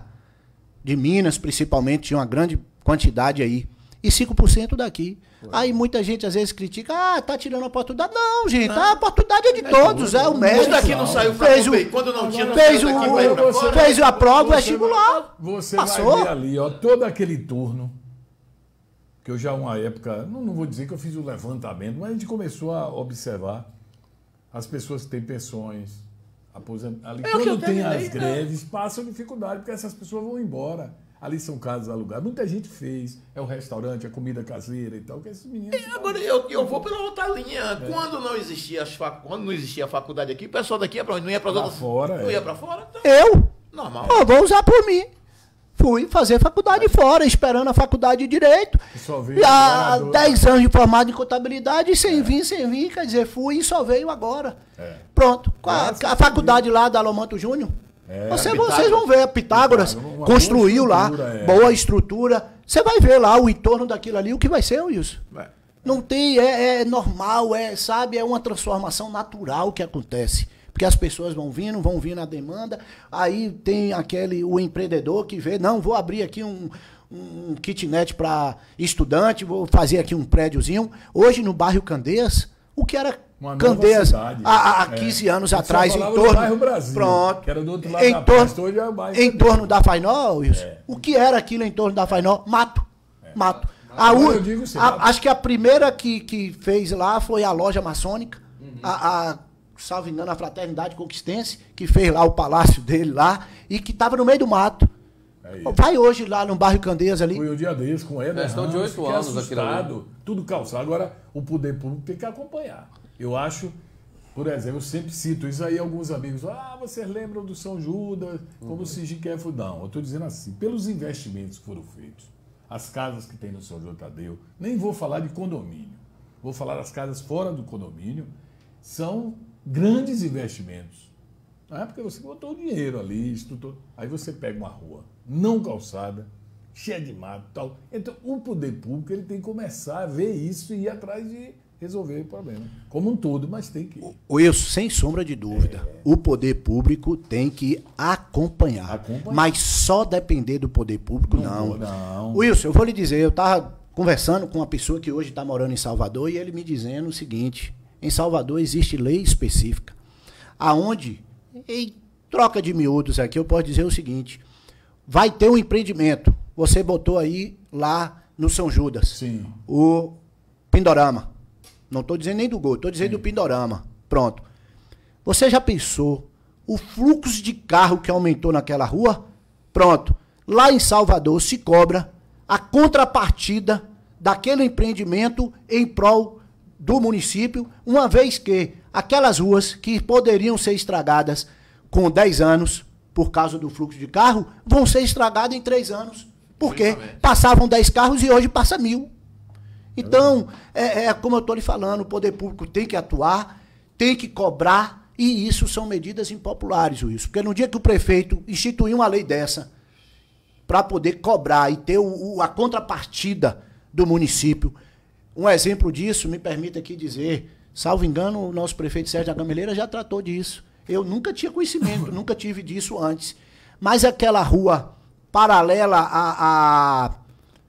De Minas, principalmente, tinha uma grande quantidade aí. E cinco por cento daqui. Aí muita gente às vezes critica, ah, tá tirando a oportunidade. Não, gente, a oportunidade é de todos, é o Os médico. daqui não saiu pra fez o, Copei. Quando não tinha, não fez saiu o, daqui pra ir pra fora. fez a prova, o Você vestibular. Você Passou. vai ver ali, ó, todo aquele turno. Porque eu já uma época, não, não vou dizer que eu fiz o levantamento, mas a gente começou a observar as pessoas que têm pensões, aposentadas. É o que eu Quando tem terminei, as greves, passam dificuldade, porque essas pessoas vão embora. Ali são casas alugadas. Muita gente fez. É o restaurante, a comida caseira e tal, que esses meninos... E agora eu, eu vou pela outra linha. É. Quando não existia as fac... Quando não existia a faculdade aqui, o pessoal daqui ia pra onde? Não ia para Pra outras... fora, Não é. ia pra fora? Então, Eu? normal. Eu vou usar por mim. Fui fazer faculdade fora, esperando a faculdade de Direito. Só veio E há morador. dez anos de formado em contabilidade, sem vir, sem vir, quer dizer, fui e só veio agora. É. Pronto. Com a, Graças a faculdade lá da Alomanto Júnior. É, Você, a Pitágoras. vocês vão ver, a Pitágoras, Pitágoras, uma construiu boa lá, estrutura, é. boa estrutura. Você vai ver lá o entorno daquilo ali, o que vai ser, Wilson. É. Não tem, é, é normal, é, sabe, é uma transformação natural que acontece. Porque as pessoas vão vindo, vão vindo a demanda, aí tem aquele, o empreendedor que vê, não, vou abrir aqui um, um kitnet para estudante, vou fazer aqui um prédiozinho. Hoje no bairro Candeias, o que era Uma nova Candeias cidade. há, há É. quinze anos A gente atrás, só em falava do torno... bairro Brasil, pronto. que era do outro lado em da torno, praça, hoje é o bairro em Candeias. torno da Fainó, Wilson, É. o que era aquilo em torno da Fainó? Mato. Mato. A Agora u- eu digo assim, a- mato. acho que a primeira que, que fez lá foi a loja maçônica, Uhum. a, a, salvo engano, a Fraternidade Conquistense, que fez lá o palácio dele lá, e que estava no meio do mato. É isso. Vai hoje lá no bairro Candeias ali. Foi o dia desse com o Éder Questão de Ramos, oito fiquei anos aquilo ali. assustado, tudo calçado. Agora, o poder público tem que acompanhar. Eu acho, por exemplo, eu sempre cito isso aí, alguns amigos, ah, vocês lembram do São Judas, como Uhum. se Jiqué foi. Não, eu estou dizendo assim, pelos investimentos que foram feitos, as casas que tem no São João Tadeu, nem vou falar de condomínio, vou falar das casas fora do condomínio, são grandes investimentos. Na época você botou o dinheiro ali, estudou. Aí você pega uma rua não calçada, cheia de mato e tal. Então, o poder público ele tem que começar a ver isso e ir atrás de resolver o problema. Como um todo, mas tem que ir. Wilson, sem sombra de dúvida, o poder público tem que acompanhar. Acompanhar. Mas só depender do poder público, não. Não, não. Wilson, eu vou lhe dizer, eu estava conversando com uma pessoa que hoje está morando em Salvador e ele me dizendo o seguinte: em Salvador existe lei específica, aonde, em troca de miúdos aqui, eu posso dizer o seguinte: vai ter um empreendimento. Você botou aí lá no São Judas, Sim. o Pindorama. Não estou dizendo nem do Gol, estou dizendo do Pindorama. Pronto. Você já pensou o fluxo de carro que aumentou naquela rua? Pronto. Lá em Salvador se cobra a contrapartida daquele empreendimento em prol do município, uma vez que aquelas ruas que poderiam ser estragadas com dez anos por causa do fluxo de carro, vão ser estragadas em três anos. Porque Justamente. passavam dez carros e hoje passa mil. Então, é, é como eu estou lhe falando, o poder público tem que atuar, tem que cobrar, e isso são medidas impopulares, Wilson. Porque no dia que o prefeito instituir uma lei dessa, para poder cobrar e ter o, o- a contrapartida do município, um exemplo disso, me permita aqui dizer, salvo engano, o nosso prefeito Sérgio da Gameleira já tratou disso. Eu nunca tinha conhecimento, nunca tive disso antes. Mas aquela rua paralela à, à,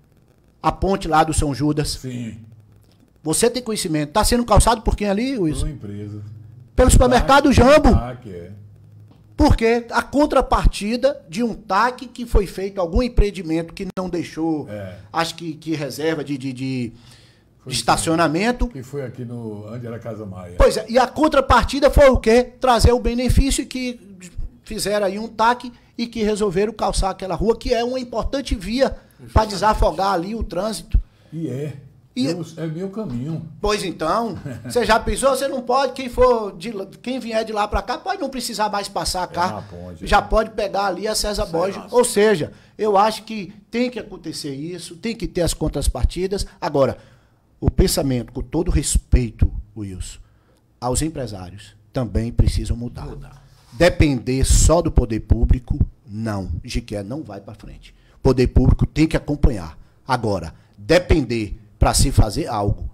à ponte lá do São Judas, Sim. você tem conhecimento. Está sendo calçado por quem ali, Uma Wilson? empresa. Pelo supermercado Tac, Jambo. Tac, é. Porque a contrapartida de um T A C que foi feito, algum empreendimento que não deixou, É. acho que, que reserva de, de, de, Foi de estacionamento. Que foi aqui no. Onde era a Casa Maia. Pois é, e a contrapartida foi o quê? Trazer o benefício que fizeram aí um T A C e que resolveram calçar aquela rua, que é uma importante via para desafogar ali o trânsito. E é. E- Eu- é meu caminho. Pois então, você já pensou? Você não pode, quem for de, lá- quem vier de lá para cá, pode não precisar mais passar cá. na ponte, já é. pode pegar ali a César Borges. Ou seja, eu acho que tem que acontecer isso, tem que ter as contrapartidas. Agora, o pensamento, com todo respeito, Wilson, aos empresários, também precisam mudar. Mudar. Depender só do poder público, não. Jiqué não vai para frente. O poder público tem que acompanhar. Agora, depender para se fazer algo,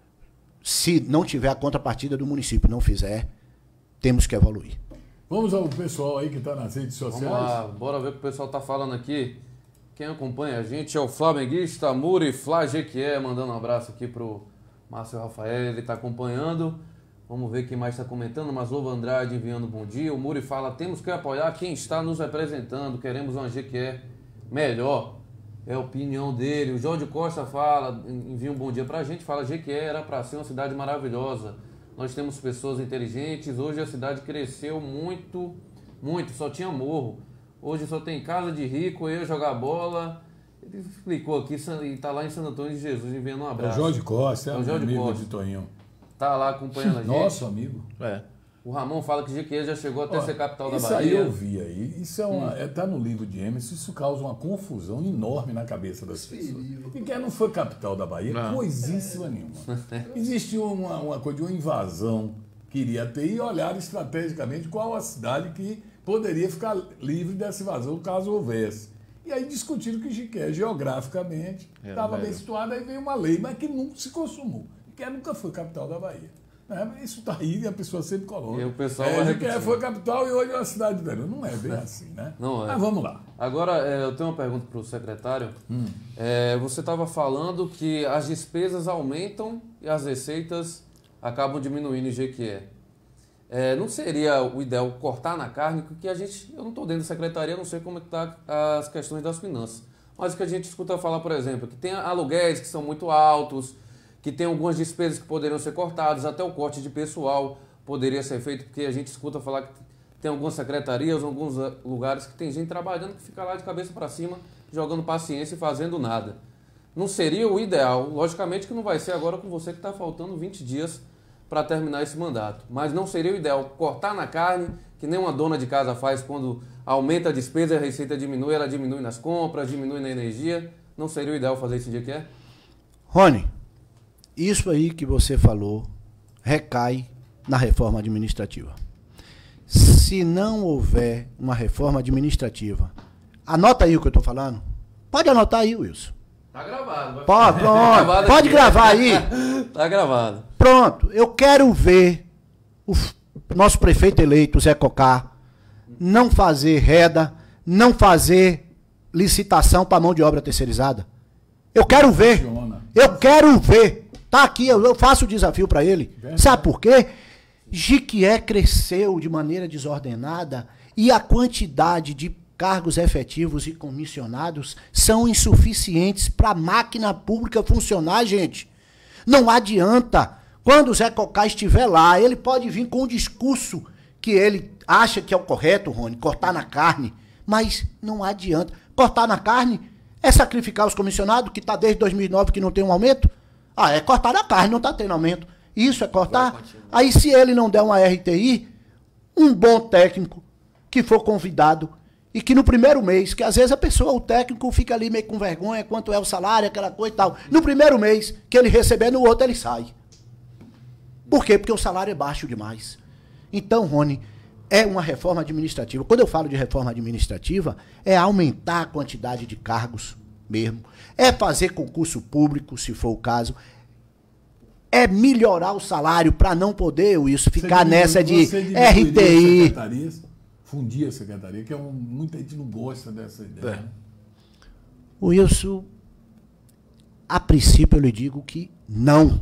se não tiver a contrapartida do município, não fizer, temos que evoluir. Vamos ao pessoal aí que está nas redes Vamos sociais. lá, bora ver o que o pessoal tá falando aqui. Quem acompanha a gente é o flamenguista Muri Flá Jequié, mandando um abraço aqui pro Márcio Rafael, ele tá acompanhando. Vamos ver quem mais está comentando. Maslovo Andrade enviando bom dia. O Muri fala, temos que apoiar quem está nos representando, queremos uma Jequié melhor. É a opinião dele. O Jorge Costa fala, envia um bom dia pra gente, fala Jequié era para ser uma cidade maravilhosa. Nós temos pessoas inteligentes, hoje a cidade cresceu muito, muito, só tinha morro. Hoje só tem casa de rico, eu jogar bola. Ele explicou aqui e está lá em Santo Antônio de Jesus, enviando um abraço. É o Jorge Costa, é, é o Jorge amigo Costa. de Toninho. Tá lá acompanhando a gente. Nosso amigo. É. O Ramon fala que Jequié já chegou até Ó, ser capital da isso Bahia. Isso aí eu vi aí. Isso é uma, hum. é, tá no livro de Emerson, isso causa uma confusão enorme na cabeça das pessoas. Jequié não foi capital da Bahia, não. Coisíssima nenhuma. Existiu uma, uma coisa de uma invasão que iria ter e olhar estrategicamente qual a cidade que poderia ficar livre dessa invasão caso houvesse. E aí discutiram que Jequié, geograficamente, estava bem situado, aí veio uma lei, mas que nunca se consumou. Jequié nunca foi capital da Bahia. É, isso está aí e a pessoa sempre coloca. E o pessoal é, Jequié foi capital e hoje é uma cidade velha. Não é bem assim, né? Não é. Mas vamos lá. Agora, é, eu tenho uma pergunta para o secretário. Hum. É, você estava falando que as despesas aumentam e as receitas acabam diminuindo em Jequié. É, não seria o ideal cortar na carne, porque a gente, eu não estou dentro da secretaria, não sei como estão as questões das finanças. Mas o que a gente escuta falar, por exemplo, que tem aluguéis que são muito altos, que tem algumas despesas que poderiam ser cortadas, até o corte de pessoal poderia ser feito, porque a gente escuta falar que tem algumas secretarias, alguns lugares que tem gente trabalhando que fica lá de cabeça para cima, jogando paciência e fazendo nada. Não seria o ideal, logicamente que não vai ser agora com você que está faltando vinte dias para terminar esse mandato, mas não seria o ideal cortar na carne, que nem uma dona de casa faz quando aumenta a despesa e a receita diminui, ela diminui nas compras, diminui na energia. Não seria o ideal fazer isso em Jequié? Rony, isso aí que você falou recai na reforma administrativa. Se não houver uma reforma administrativa, anota aí o que eu estou falando. Pode anotar aí, Wilson. Tá gravado. Pode, pronto. Tá gravado Pode gravar aí. Tá gravado. Pronto. Eu quero ver o nosso prefeito eleito, Zé Cocá, não fazer reda, não fazer licitação para mão de obra terceirizada. Eu quero ver. Eu quero ver. Tá aqui, eu faço o desafio para ele. Sabe por quê? Jequié cresceu de maneira desordenada e a quantidade de cargos efetivos e comissionados são insuficientes para a máquina pública funcionar, gente. Não adianta. Quando o Zé Cocá estiver lá, ele pode vir com um discurso que ele acha que é o correto, Rony, cortar na carne. Mas não adianta. Cortar na carne é sacrificar os comissionados, que está desde dois mil e nove que não tem um aumento? Ah, é cortar na carne, não está tendo aumento. Isso é cortar? Aí se ele não der uma R T I, um bom técnico que for convidado e que no primeiro mês, que às vezes a pessoa, o técnico fica ali meio com vergonha, quanto é o salário, aquela coisa e tal. No primeiro mês que ele receber, no outro ele sai. Por quê? Porque o salário é baixo demais. Então, Rony, é uma reforma administrativa. Quando eu falo de reforma administrativa, é aumentar a quantidade de cargos mesmo. É fazer concurso público, se for o caso. É melhorar o salário para não poder, isso, ficar você nessa de R T I. Fundir a secretaria, que é um, muita gente não gosta dessa ideia. É. Wilson, a princípio eu lhe digo que não.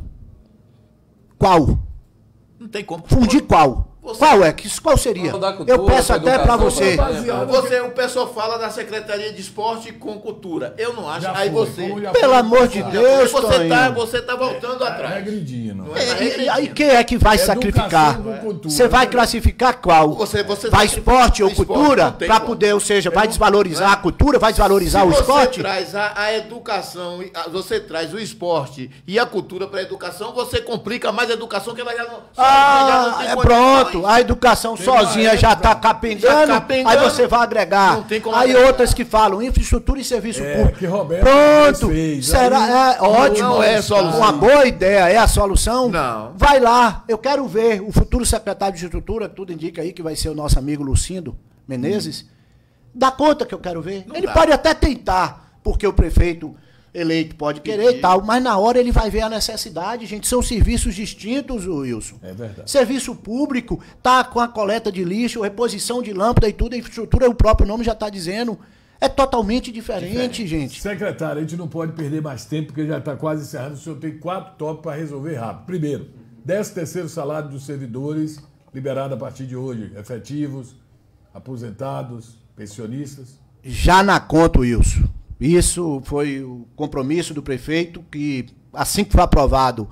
Qual? Não tem como. Fundir qual? Você... Qual é? Qual seria? Cultura, eu peço até para você. Você, o pessoal fala da Secretaria de Esporte com Cultura. Eu não acho. Já aí foi, você. Pelo amor de Deus, você Toninho. tá, você tá voltando é, atrás. É regredindo. É, é, e aí quem é que vai Educação sacrificar? Você vai classificar qual? Você, você vai esporte ou esporte cultura? Para poder, ou seja, vai desvalorizar a cultura, vai desvalorizar Se o esporte? Você traz a, a educação, você traz o esporte e a cultura para a educação, você complica mais a educação que ela já não. Ah, já não tem é pronto. A educação sozinha já está capengando, capengando, aí você vai agregar. Aí agregar. Outras que falam infraestrutura e serviço é, público. Que Roberto Pronto, fez. será Aí, é ótimo, não é solução. Uma boa ideia, é a solução? Não. Vai lá, eu quero ver o futuro secretário de estrutura, tudo indica aí que vai ser o nosso amigo Lucindo Menezes. Hum. Dá conta que eu quero ver. Não Ele dá. Pode até tentar, porque o prefeito eleito pode querer e tal, mas na hora ele vai ver a necessidade, gente. São serviços distintos, Wilson. É verdade. Serviço público, tá com a coleta de lixo, reposição de lâmpada e tudo, a infraestrutura, o próprio nome já está dizendo. É totalmente diferente, diferente, gente. Secretário, a gente não pode perder mais tempo, porque já está quase encerrando. O senhor tem quatro tópicos para resolver rápido. Primeiro, décimo terceiro salário dos servidores, liberado a partir de hoje. Efetivos, aposentados, pensionistas. Já na conta, Wilson. Isso foi o compromisso do prefeito, que assim que foi aprovado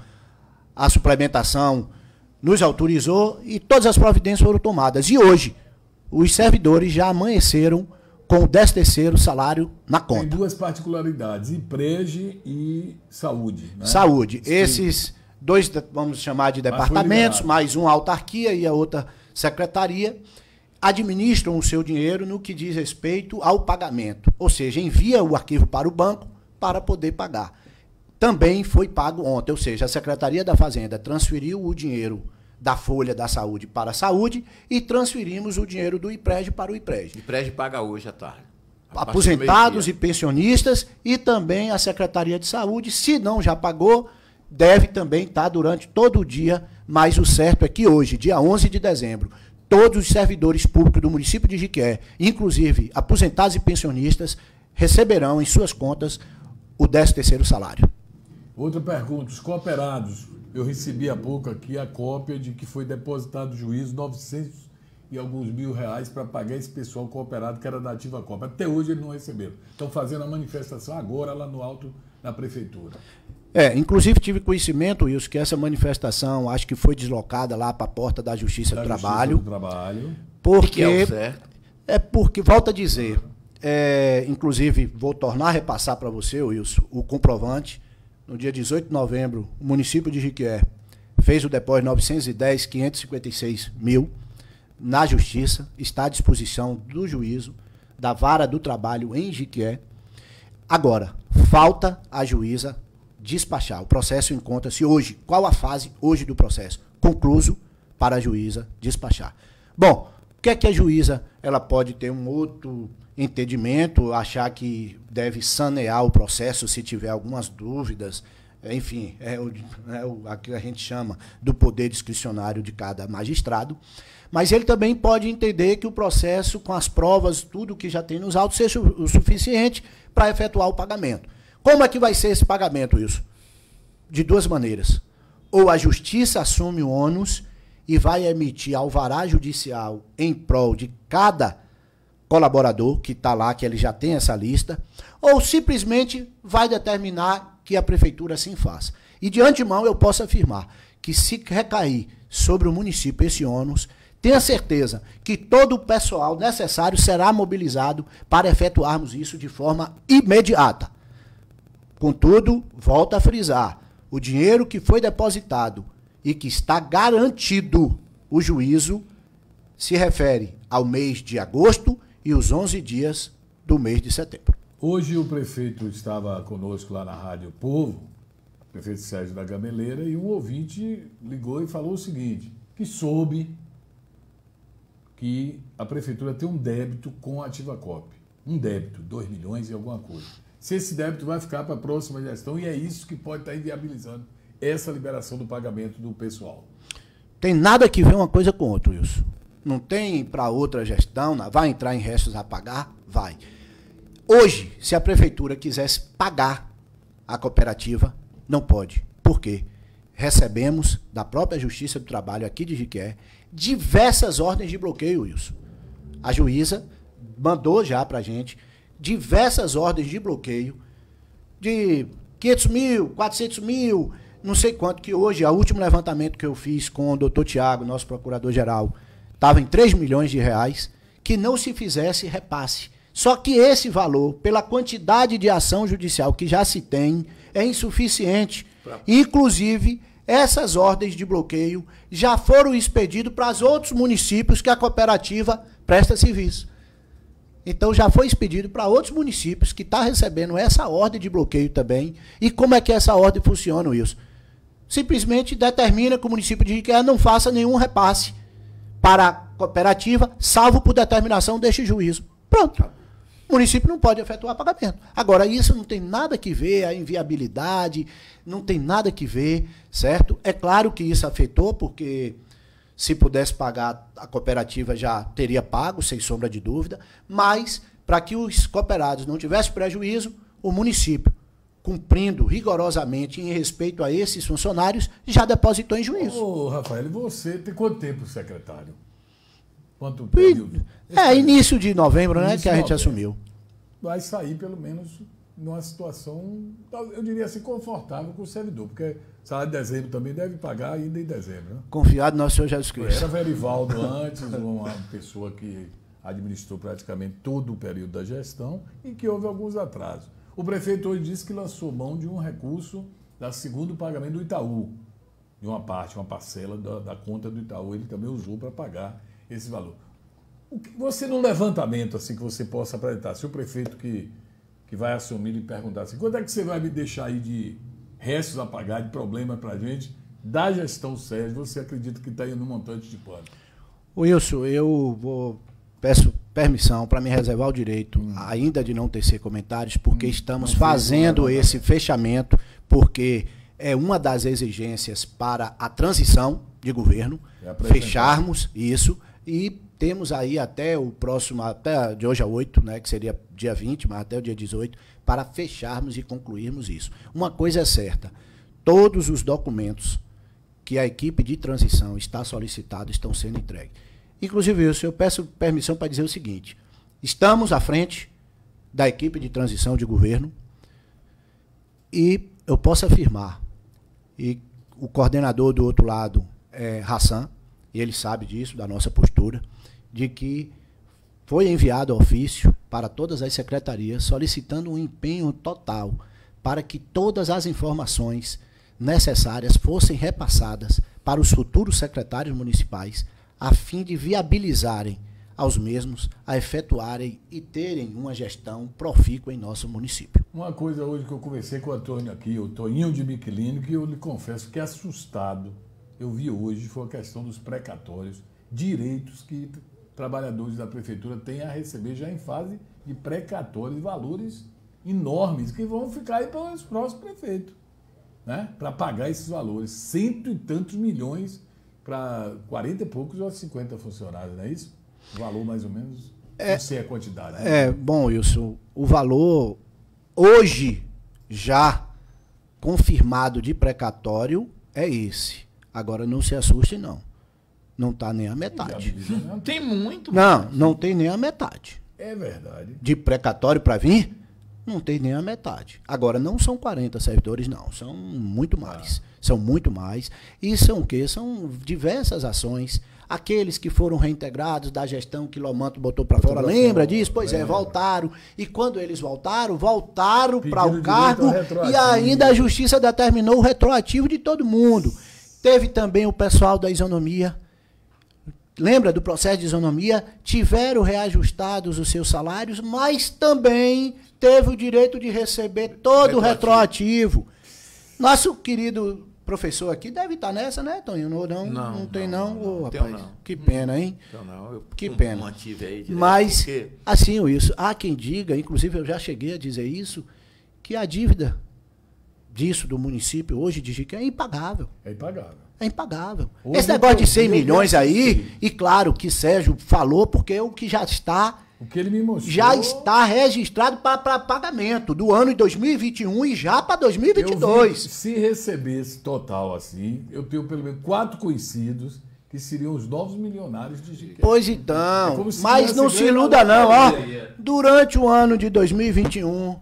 a suplementação, nos autorizou e todas as providências foram tomadas. E hoje, os servidores já amanheceram com o décimo terceiro salário na conta. Tem duas particularidades, IPREGE e saúde. Né? Saúde. Sim. Esses dois, vamos chamar de departamentos, mais uma autarquia e a outra secretaria, administram o seu dinheiro no que diz respeito ao pagamento. Ou seja, envia o arquivo para o banco para poder pagar. Também foi pago ontem, ou seja, a Secretaria da Fazenda transferiu o dinheiro da Folha da Saúde para a Saúde e transferimos o dinheiro do IPREGE para o IPREGE. O IPREGE paga hoje à tarde. Aposentados e pensionistas e também a Secretaria de Saúde, se não já pagou, deve também estar durante todo o dia, mas o certo é que hoje, dia onze de dezembro, todos os servidores públicos do município de Jiquié, inclusive aposentados e pensionistas, receberão em suas contas o décimo terceiro salário. Outra pergunta, os cooperados, eu recebi há pouco aqui a cópia de que foi depositado juízo novecentos e alguns mil reais para pagar esse pessoal cooperado que era da Ativa Copa. Até hoje eles não receberam. Estão fazendo a manifestação agora lá no alto da prefeitura. É, inclusive tive conhecimento, Wilson, que essa manifestação acho que foi deslocada lá para a porta da Justiça, da do, Justiça Trabalho, do Trabalho. Porque que é o certo. É porque, volto a dizer, é, inclusive vou tornar a repassar para você, Wilson, o comprovante. No dia dezoito de novembro, o município de Jiquié fez o depósito de novecentos e dez mil quinhentos e cinquenta e seis mil na Justiça, está à disposição do juízo, da Vara do Trabalho em Jiquié. Agora, falta a juíza despachar. O processo encontra-se hoje. Qual a fase hoje do processo? Concluso para a juíza despachar. Bom, o que é que a juíza ela pode ter um outro entendimento, achar que deve sanear o processo se tiver algumas dúvidas, enfim, é o, é o a que a gente chama do poder discricionário de cada magistrado, mas ele também pode entender que o processo, com as provas, tudo que já tem nos autos, seja o suficiente para efetuar o pagamento. Como é que vai ser esse pagamento, Wilson? De duas maneiras. Ou a justiça assume o ônus e vai emitir alvará judicial em prol de cada colaborador que está lá, que ele já tem essa lista, ou simplesmente vai determinar que a prefeitura assim faça. E de antemão eu posso afirmar que se recair sobre o município esse ônus, tenha certeza que todo o pessoal necessário será mobilizado para efetuarmos isso de forma imediata. Contudo, volto a frisar, o dinheiro que foi depositado e que está garantido o juízo se refere ao mês de agosto e os onze dias do mês de setembro. Hoje o prefeito estava conosco lá na Rádio Povo, o prefeito Sérgio da Gameleira, e um ouvinte ligou e falou o seguinte, que soube que a prefeitura tem um débito com a Ativa Cop. Um débito, dois milhões e alguma coisa. Se esse débito vai ficar para a próxima gestão, e é isso que pode estar inviabilizando essa liberação do pagamento do pessoal. Tem nada que ver uma coisa com outra, Wilson. Não tem para outra gestão, vai entrar em restos a pagar? Vai. Hoje, se a prefeitura quisesse pagar a cooperativa, não pode. Por quê? Recebemos da própria Justiça do Trabalho aqui de Jiquié diversas ordens de bloqueio, Wilson. A juíza mandou já para a gente diversas ordens de bloqueio de quinhentos mil, quatrocentos mil, não sei quanto, que hoje, o último levantamento que eu fiz com o doutor Tiago, nosso procurador-geral, estava em três milhões de reais, que não se fizesse repasse. Só que esse valor, pela quantidade de ação judicial que já se tem, é insuficiente. Inclusive, essas ordens de bloqueio já foram expedidas para os outros municípios que a cooperativa presta serviço. Então, já foi expedido para outros municípios que estão recebendo essa ordem de bloqueio também. E como é que essa ordem funciona, Wilson? Simplesmente determina que o município de Jiquié não faça nenhum repasse para a cooperativa, salvo por determinação deste juízo. Pronto. O município não pode efetuar pagamento. Agora, isso não tem nada que ver, a inviabilidade, não tem nada que ver, certo? É claro que isso afetou, porque se pudesse pagar, a cooperativa já teria pago, sem sombra de dúvida, mas, para que os cooperados não tivessem prejuízo, o município, cumprindo rigorosamente em respeito a esses funcionários, já depositou em juízo. Ô, Rafael, você tem quanto tempo, secretário? Quanto período? É, início de novembro, né, que a gente novembro. assumiu. vai sair, pelo menos, numa situação, eu diria assim, confortável com o servidor, porque salário de dezembro também deve pagar ainda em dezembro. Né? Confiado no Senhor Jesus Cristo. Era Verivaldo antes, uma pessoa que administrou praticamente todo o período da gestão e que houve alguns atrasos. O prefeito hoje disse que lançou mão de um recurso da segundo pagamento do Itaú, de uma parte, uma parcela da, da conta do Itaú, ele também usou para pagar esse valor. O que, você, num levantamento assim que você possa apresentar, se o prefeito que, que vai assumir lhe perguntar assim, quanto é que você vai me deixar aí de restos a pagar, de problema para a gente, da gestão Sérgio, você acredita que está indo no montante de pano? Wilson, eu vou, peço permissão para me reservar o direito hum. ainda de não tecer comentários, porque hum. estamos não fazendo fez, esse fechamento, porque é uma das exigências para a transição de governo, é fecharmos isso, e temos aí até o próximo, até de hoje a oito, né, que seria dia vinte, mas até o dia dezoito, para fecharmos e concluirmos isso. Uma coisa é certa, todos os documentos que a equipe de transição está solicitando estão sendo entregues. Inclusive, Wilson, eu peço permissão para dizer o seguinte, estamos à frente da equipe de transição de governo e eu posso afirmar, e o coordenador do outro lado é Hassan, e ele sabe disso, da nossa postura, de que foi enviado ofício para todas as secretarias solicitando um empenho total para que todas as informações necessárias fossem repassadas para os futuros secretários municipais a fim de viabilizarem aos mesmos a efetuarem e terem uma gestão profícua em nosso município. Uma coisa hoje que eu conversei com o Antônio aqui, o Toninho de Miquelino, que eu lhe confesso que assustado eu vi hoje, foi a questão dos precatórios, direitos que trabalhadores da prefeitura têm a receber já em fase de precatórios, valores enormes que vão ficar aí para os próximos prefeitos, né? Para pagar esses valores, cento e tantos milhões para quarenta e poucos ou cinquenta funcionários, não é isso? O valor mais ou menos, é, não sei a quantidade. Né? É, bom, Wilson, o valor hoje já confirmado de precatório é esse. Agora não se assuste, não. Não está nem a metade. Tem muito. Não, não tem nem a metade. É verdade. De precatório para vir, não tem nem a metade. Agora, não são quarenta servidores, não. São muito mais. Ah. São muito mais. E são o quê? São diversas ações. Aqueles que foram reintegrados da gestão que Lomanto botou para fora, lembra disso? Pois é, é, voltaram. E quando eles voltaram, voltaram para o cargo e ainda a justiça determinou o retroativo de todo mundo. Teve também o pessoal da isonomia. Lembra do processo de isonomia? Tiveram reajustados os seus salários, mas também teve o direito de receber todo o retroativo. Nosso querido professor aqui deve estar nessa, né, Toninho? Não, não, não, não tem não, não, não. Oh, rapaz. Não. Que pena, hein? Não, não. Eu que pena. Mantive aí direto, mas, porque... assim, isso, há quem diga, inclusive eu já cheguei a dizer isso, que a dívida disso do município hoje de Jiqué é impagável. É impagável. É impagável. Hoje esse negócio de cem milhões aí, e claro que Sérgio falou, porque é o que já está, o que ele me mostrou, já está registrado para pagamento do ano de dois mil e vinte e um e já para dois mil e vinte e dois. Vi, se recebesse total assim, eu tenho pelo menos quatro conhecidos que seriam os novos milionários de Jiqué. Pois então, é mas não se iluda não, ó. Durante o ano de dois mil e vinte e um,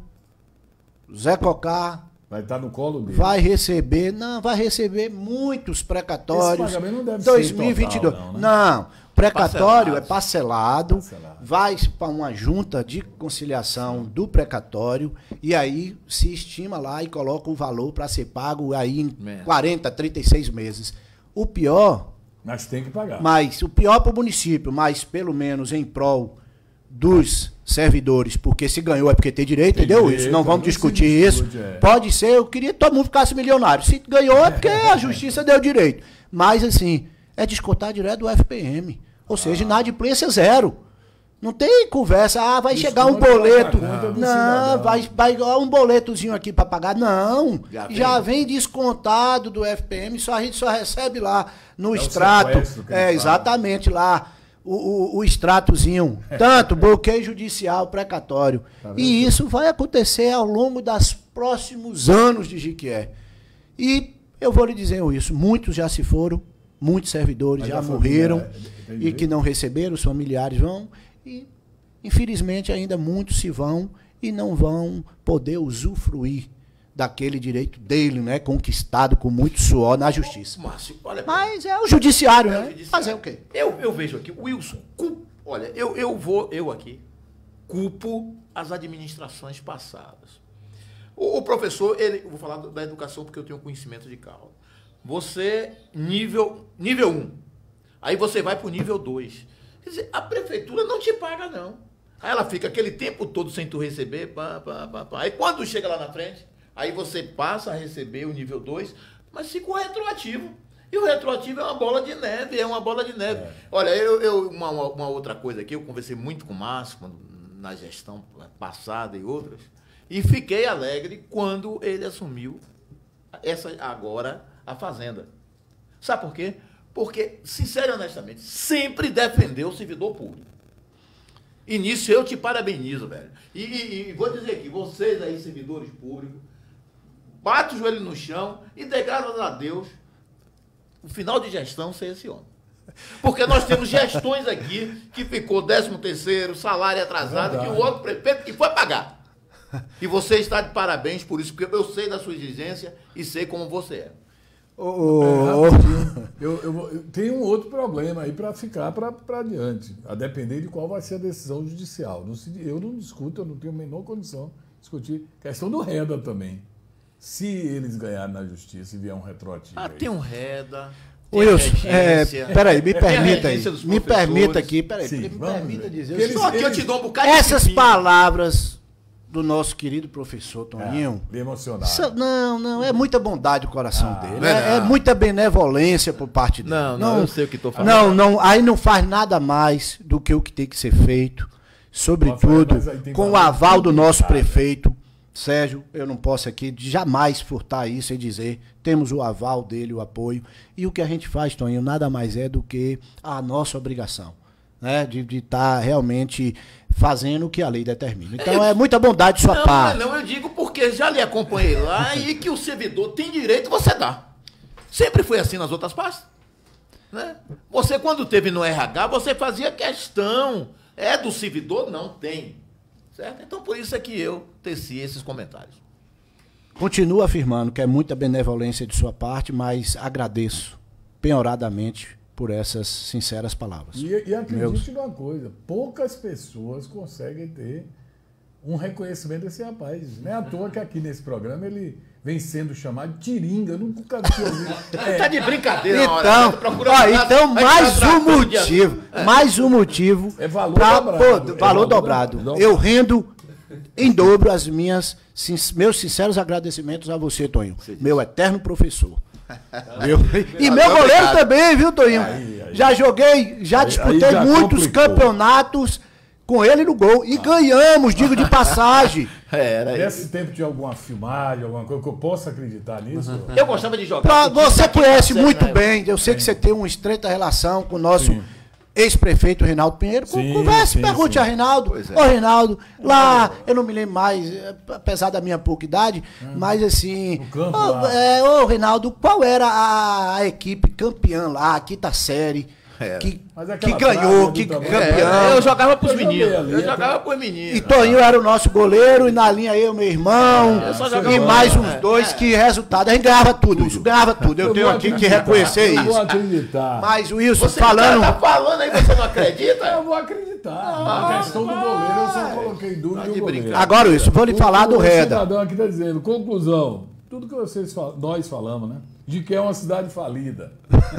Zé Cocá vai estar no colo dele. Vai receber, não, vai receber muitos precatórios. Esse pagamento não deve dois mil e vinte e dois. Ser total, não, né? Não, precatório é parcelado, parcelado. Vai para uma junta de conciliação do precatório e aí se estima lá e coloca o valor para ser pago aí em Mesmo. quarenta, trinta e seis meses. O pior... Mas tem que pagar. Mas o pior para o município, mas pelo menos em prol dos servidores, porque se ganhou é porque tem direito, tem entendeu direito, isso? Não vamos discutir isso. Discute, é. Pode ser, eu queria que todo mundo ficasse milionário. Se ganhou é porque a justiça deu direito. Mas assim, é descontar direto do F P M. Ou seja, ah. inadimplência zero. Não tem conversa, ah, vai chegar um boleto. Não, vai, vai um boletozinho aqui para pagar. Não, já vem. já vem descontado do F P M, só a gente só recebe lá no é extrato. É, exatamente lá. O, o, o extratozinho, tanto bloqueio judicial, precatório. Tá e isso vai acontecer ao longo dos próximos anos de Jiqué. E eu vou lhe dizer isso, muitos já se foram, muitos servidores já morreram é, e que não receberam, os familiares vão, e infelizmente ainda muitos se vão e não vão poder usufruir daquele direito dele, né, conquistado com muito suor na justiça. Márcio, olha, Mas é o judiciário, é o né? judiciário. Fazer o quê? Eu, eu vejo aqui, Wilson, culpo, olha, eu, eu vou, eu aqui, culpo as administrações passadas. O, o professor, ele, eu vou falar da educação porque eu tenho conhecimento de causa. Você, nível, nível um, aí você vai para o nível dois. Quer dizer, a prefeitura não te paga, não. Aí ela fica aquele tempo todo sem tu receber, pá, pá, pá, pá. Aí quando chega lá na frente, aí você passa a receber o nível dois, mas fica o retroativo. E o retroativo é uma bola de neve, é uma bola de neve. É. Olha, eu, eu uma, uma outra coisa aqui, eu conversei muito com o Márcio quando, na gestão passada e outras, e fiquei alegre quando ele assumiu essa agora a Fazenda. Sabe por quê? Porque, sincero e honestamente, sempre defendeu o servidor público. E nisso eu te parabenizo, velho. E, e, e vou dizer aqui, vocês aí, servidores públicos, bate o joelho no chão e dê graças a Deus o final de gestão ser esse homem. Porque nós temos gestões aqui que ficou décimo terceiro, salário atrasado, que o outro prefeito que foi pagar. E você está de parabéns por isso, porque eu sei da sua exigência e sei como você é. Oh, é, eu, eu, eu tenho um outro problema aí para ficar para adiante, a depender de qual vai ser a decisão judicial. Eu não discuto, eu não tenho a menor condição de discutir questão do REDA também. Se eles ganharem na justiça e vier um retroativo. Ah, aí. tem um REDA. Wilson, é, peraí, me permita aí. Me permita aqui, peraí, Sim, me permita ver. dizer. Eles, Só que eles, eu te dou um bocado de Essas pepino. palavras do nosso querido professor Toninho. É, emocionado. Isso- não, não, é muita bondade o coração Ah, dele. não é É, é não. muita benevolência por parte dele. Não, não, eu sei o que estou falando. Não, não, aí não faz nada mais do que o que tem que ser feito, sobretudo Rafael, mas aí tem com o valor aval do nosso complicado. prefeito. Sérgio, eu não posso aqui jamais furtar isso e dizer, temos o aval dele, o apoio. E o que a gente faz, Toninho, nada mais é do que a nossa obrigação, né? De estar realmente fazendo o que a lei determina. Então é muita bondade de sua Não, parte. não, eu digo porque já lhe acompanhei lá e que o servidor tem direito, você dá. Sempre foi assim nas outras partes. Né? Você, quando teve no R H, você fazia questão. É do servidor? Não tem. Certo? Então, por isso é que eu teci esses comentários. Continuo afirmando que é muita benevolência de sua parte, mas agradeço penhoradamente por essas sinceras palavras. E, e acredite Meus- numa coisa, poucas pessoas conseguem ter um reconhecimento desse rapaz. Não é à toa que aqui nesse programa ele vem sendo chamado de Tiringa. Eu nunca tinha ouvido. É, Tá de brincadeira, Então, olha, procurando ó, graça, então vai mais ficar um tratando de- motivo, mais um motivo É valor pra dobrado, pô- é valor valor dobrado. dobrado. Eu rendo em dobro as minhas sin- meus sinceros agradecimentos a você, Tonho, meu eterno professor. Meu- e meu Obrigado. goleiro também, viu, Toninho? Aí, aí. Já joguei, já Aí- disputei aí já muitos complicou. campeonatos com ele no gol e ganhamos, digo de passagem. É, era Nesse isso. tempo tinha alguma filmagem, alguma coisa que eu possa acreditar nisso? Eu gostava de jogar. Pra- com o time você daqui conhece da muito Série, né? bem, eu sei que você tem uma estreita relação com o nosso Sim. ex-prefeito Reinaldo Pinheiro. Con- Sim, Converse, sim, pergunte sim. a Reinaldo. Pois é. Ô, Reinaldo, lá, eu não me lembro mais, eh, apesar da minha pouca idade, mas assim. No campo ô, lá. é, ô, Reinaldo, qual era a, a equipe campeã lá, a quinta série, Era. que, Mas que aquela ganhou, praga que do tamanho- campeão? É, eu jogava pros Eu também meninos. ali, Eu então. jogava pros meninos. E Toninho era o nosso goleiro, e na linha eu, meu irmão, Eu só e jogava mais bola, uns é. dois, que resultado. A gente ganhava tudo, isso, ganhava tudo. Eu, tenho vou aqui que acreditar, reconhecer Eu vou isso. acreditar. Mas, Wilson, Você falando. tá falando aí, você não acredita? Eu vou acreditar. Na questão do goleiro, eu só coloquei dúvida Tá no de goleiro. brincadeira. Agora, Wilson, vou lhe falar do O Reda. cidadão aqui está dizendo, conclusão, tudo que vocês fal- nós falamos, né? De que é uma cidade falida.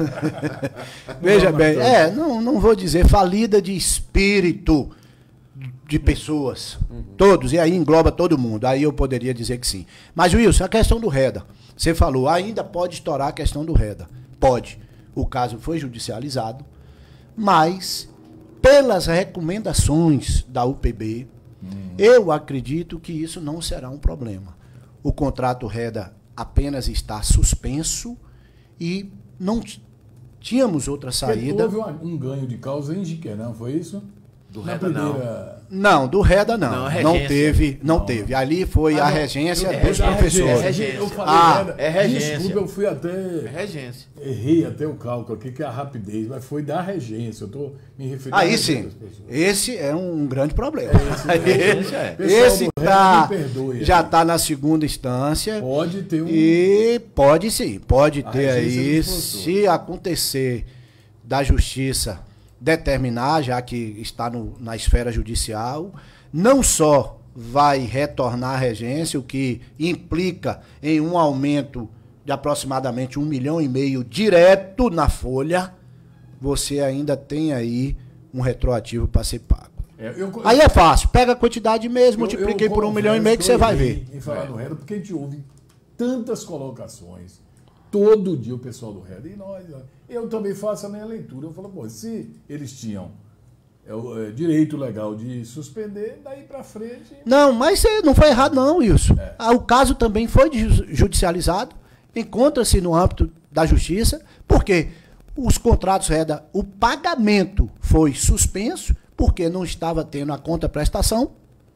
Veja Não, bem, Marcelo. é, não, não vou dizer falida de espírito de pessoas. Todos, e aí engloba todo mundo. Aí eu poderia dizer que sim. Mas, Wilson, a questão do Reda. Você falou, ainda pode estourar a questão do Reda. Pode. O caso foi judicializado, mas pelas recomendações da U P B, eu acredito que isso não será um problema. O contrato Reda apenas está suspenso e não t- tínhamos outra Porque saída. houve uma- um ganho de causa em Jiquerã, foi isso? Do Na Reda não. primeira... Não, do Reda não. Não, Não, regência. teve, não, Não, teve. Ali foi Ah, a não, regência eu- dos é professores. É regência. Eu falei Ah, Reda. é regência. Desculpa, eu fui É até... regência. Errei até o cálculo aqui, que é a rapidez, mas foi da regência. Eu estou me referindo Aí à sim, regência das pessoas. esse é um grande problema. Regência é. Pessoal Esse do Reda, tá, me perdoe já aí. está na segunda instância. Pode ter um... E pode sim, pode A ter regência aí, dos professores. se acontecer da justiça determinar, já que está no- na esfera judicial, não só vai retornar a regência, o que implica em um aumento de aproximadamente um milhão e meio direto na folha, você ainda tem aí um retroativo para ser pago. É, eu- Aí é fácil, pega a quantidade de mês, eu- multipliquei eu por um milhão e confesso meio que você eu vai errei ver. Em falar do Reda, porque a gente ouve tantas colocações, todo dia o pessoal do Reda, e nós, eu também faço a minha leitura. Eu falo, pô, se eles tinham é, o é, direito legal de suspender, daí para frente... Não, mas eh, não foi errado não, Wilson. Ah, o caso também foi ju- judicializado, encontra-se no âmbito da justiça, porque os contratos Reda, o pagamento foi suspenso, porque não estava tendo a contraprestação,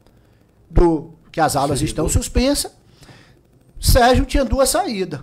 do, que as aulas estão suspensas. Sérgio tinha duas saídas.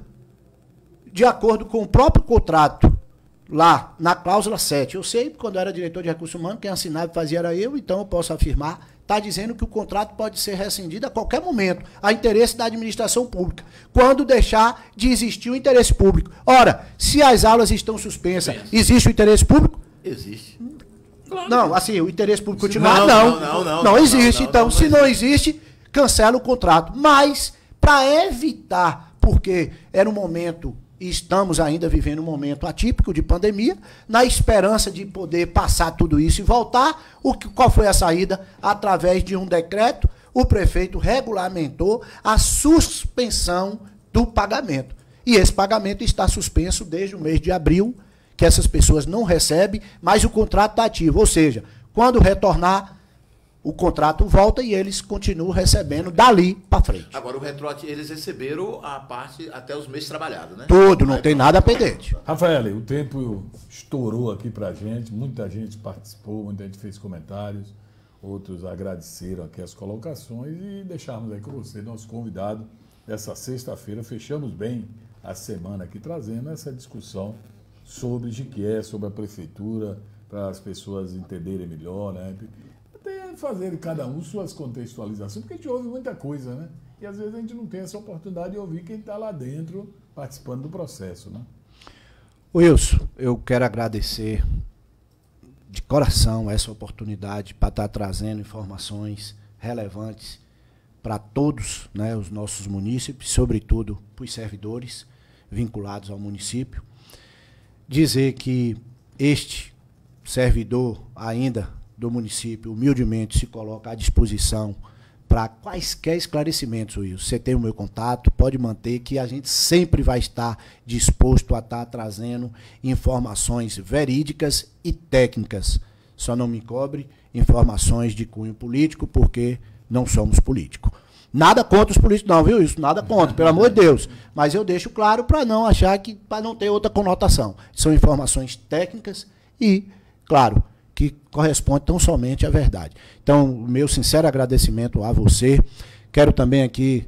De acordo com o próprio contrato, lá na cláusula sete, eu sei, quando eu era diretor de recursos humanos, quem assinava e fazia era eu, então eu posso afirmar, está dizendo que o contrato pode ser rescindido a qualquer momento, a interesse da administração pública, quando deixar de existir o interesse público. Ora, se as aulas estão suspensas, existe o interesse público? Existe. Não, assim, o interesse público continuar, Não, não. não, não, não, Não não, existe. não, não, Então, não se existe. não existe, cancela o contrato. Mas, para evitar, porque era um momento, e estamos ainda vivendo um momento atípico de pandemia, na esperança de poder passar tudo isso e voltar, o que, qual foi a saída? Através de um decreto, o prefeito regulamentou a suspensão do pagamento. E esse pagamento está suspenso desde o mês de abril, que essas pessoas não recebem, mas o contrato está ativo. Ou seja, quando retornar, o contrato volta e eles continuam recebendo dali para frente. Agora, o retroativo, eles receberam a parte até os meses trabalhados, né? Tudo, não Aí, tem pronto. nada pendente. Rafael, o tempo estourou aqui pra gente, muita gente participou, muita gente fez comentários, outros agradeceram aqui as colocações e deixarmos aí com você, nosso convidado, dessa sexta-feira. Fechamos bem a semana aqui, trazendo essa discussão sobre Jequié, sobre a prefeitura, para as pessoas entenderem melhor, né? Até fazer cada um suas contextualizações, porque a gente ouve muita coisa, né? E às vezes a gente não tem essa oportunidade de ouvir quem está lá dentro participando do processo, né? Wilson, eu quero agradecer de coração essa oportunidade para estar trazendo informações relevantes para todos, né, os nossos munícipes, sobretudo para os servidores vinculados ao município. Dizer que este servidor ainda do município humildemente se coloca à disposição para quaisquer esclarecimentos, Wilson. Você tem o meu contato, pode manter que a gente sempre vai estar disposto a estar trazendo informações verídicas e técnicas. Só não me cobre informações de cunho político, porque não somos políticos. Nada contra os políticos, não, viu isso? Nada contra, pelo amor de Deus. Mas eu deixo claro para não achar que, para não ter outra conotação. São informações técnicas e, claro, que correspondem tão somente à verdade. Então, o meu sincero agradecimento a você. Quero também aqui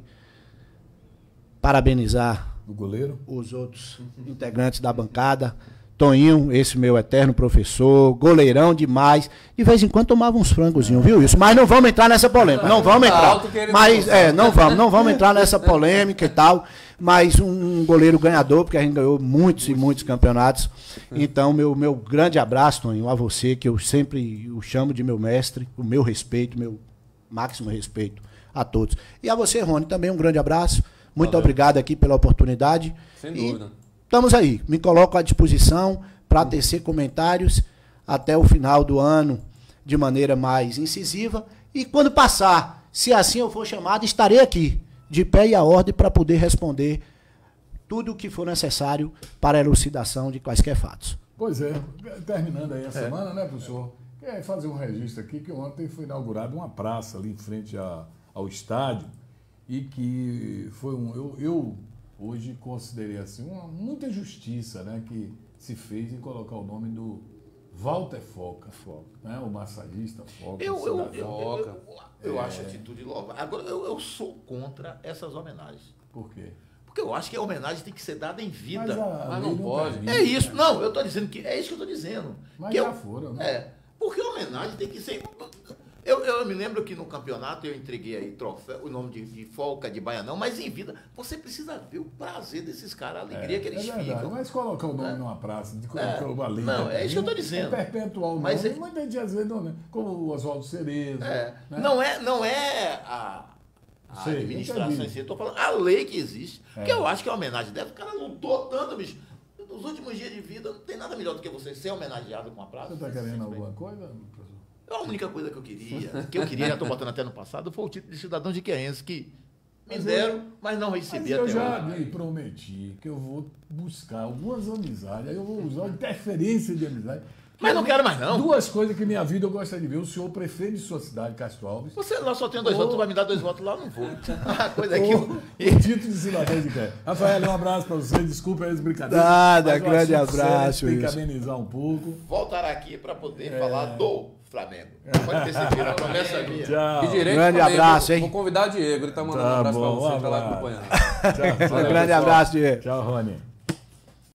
parabenizar Do goleiro? os outros integrantes da bancada. Toninho, esse meu eterno professor, goleirão demais. De vez em quando tomava uns frangozinhos, viu isso? Mas não vamos entrar nessa polêmica. Não vamos entrar. Mas, é, não vamos, não vamos entrar nessa polêmica e tal. Mas um goleiro ganhador, porque a gente ganhou muitos e muitos campeonatos. Então, meu, meu grande abraço, Toninho, a você, que eu sempre o chamo de meu mestre, o meu respeito, meu máximo respeito a todos. E a você, Rony, também um grande abraço. Muito Valeu. obrigado aqui pela oportunidade. Sem E dúvida. estamos aí. Me coloco à disposição para tecer comentários até o final do ano de maneira mais incisiva. E quando passar, se assim eu for chamado, estarei aqui, de pé e à ordem, para poder responder tudo o que for necessário para a elucidação de quaisquer fatos. Pois é, terminando aí a semana, né, professor? Quer fazer um registro aqui que ontem foi inaugurada uma praça ali em frente a, ao estádio e que foi um... Eu, eu hoje considerei assim uma muita justiça, né, que se fez em colocar o nome do Walter Foca, Foca, né? O massagista Foca. Eu, eu, eu, cidadão. eu, eu, eu É. acho a atitude louvável. Agora, eu, eu sou contra essas homenagens. Por quê? Porque eu acho que a homenagem tem que ser dada em vida. a Mas lei não pode. permite, É isso. né? Não, eu estou dizendo que é isso que eu estou dizendo. Mas que já eu, foram, né? É. Porque a homenagem tem que ser. Eu, eu me lembro que no campeonato eu entreguei aí troféu, o nome de, de Foca, de Baianão, mas em vida você precisa ver o prazer desses caras, a alegria É, que eles é verdade, ficam. mas colocar o nome É. numa praça, de É. colocar uma lei. Não, é isso que eu tô dizendo. É perpetual o Mas nome. é- Muita gente às vezes não, né? Como o Oswaldo Cerezo. É. né? Não é, não é a, a Sei, administração entendi. em si, eu tô falando a lei que existe. É. Que eu acho que é uma homenagem dela. O cara lutou tanto, bicho. Nos últimos dias de vida, não tem nada melhor do que você ser homenageado com uma praça. Você está Você querendo se sente bem. alguma coisa, professor? A única coisa que eu queria, que eu queria, já estou botando até no passado, foi o título de cidadão de Querência, que me Mas deram, eu- mas não Mas recebi eu até já hoje. me prometi que eu vou buscar algumas amizades, aí eu vou usar interferência de amizade. Mas não quero mais, não. Duas coisas que minha vida eu gostaria de ver. O senhor prefeito de sua cidade, Castro Alves. Você lá só tem dois Ô. votos, tu vai me dar dois votos lá, eu não vou. A coisa é que ou eu... o título de cidadão de quer. Rafael, um abraço para você. Desculpa aí as brincadeiras. Nada, mas o grande assunto sério, abraço, Tem que isso. amenizar um pouco. voltar aqui para poder É. falar do Flamengo. Pode perceber, a promessa minha. Tchau. E direito Grande também, abraço, vou, hein? Vou convidar o Diego, ele tá mandando Tá um abraço bom, pra você, um tá lá abraço. acompanhando. Tchau, Um valeu, grande pessoal. abraço, Diego. Tchau, Rony.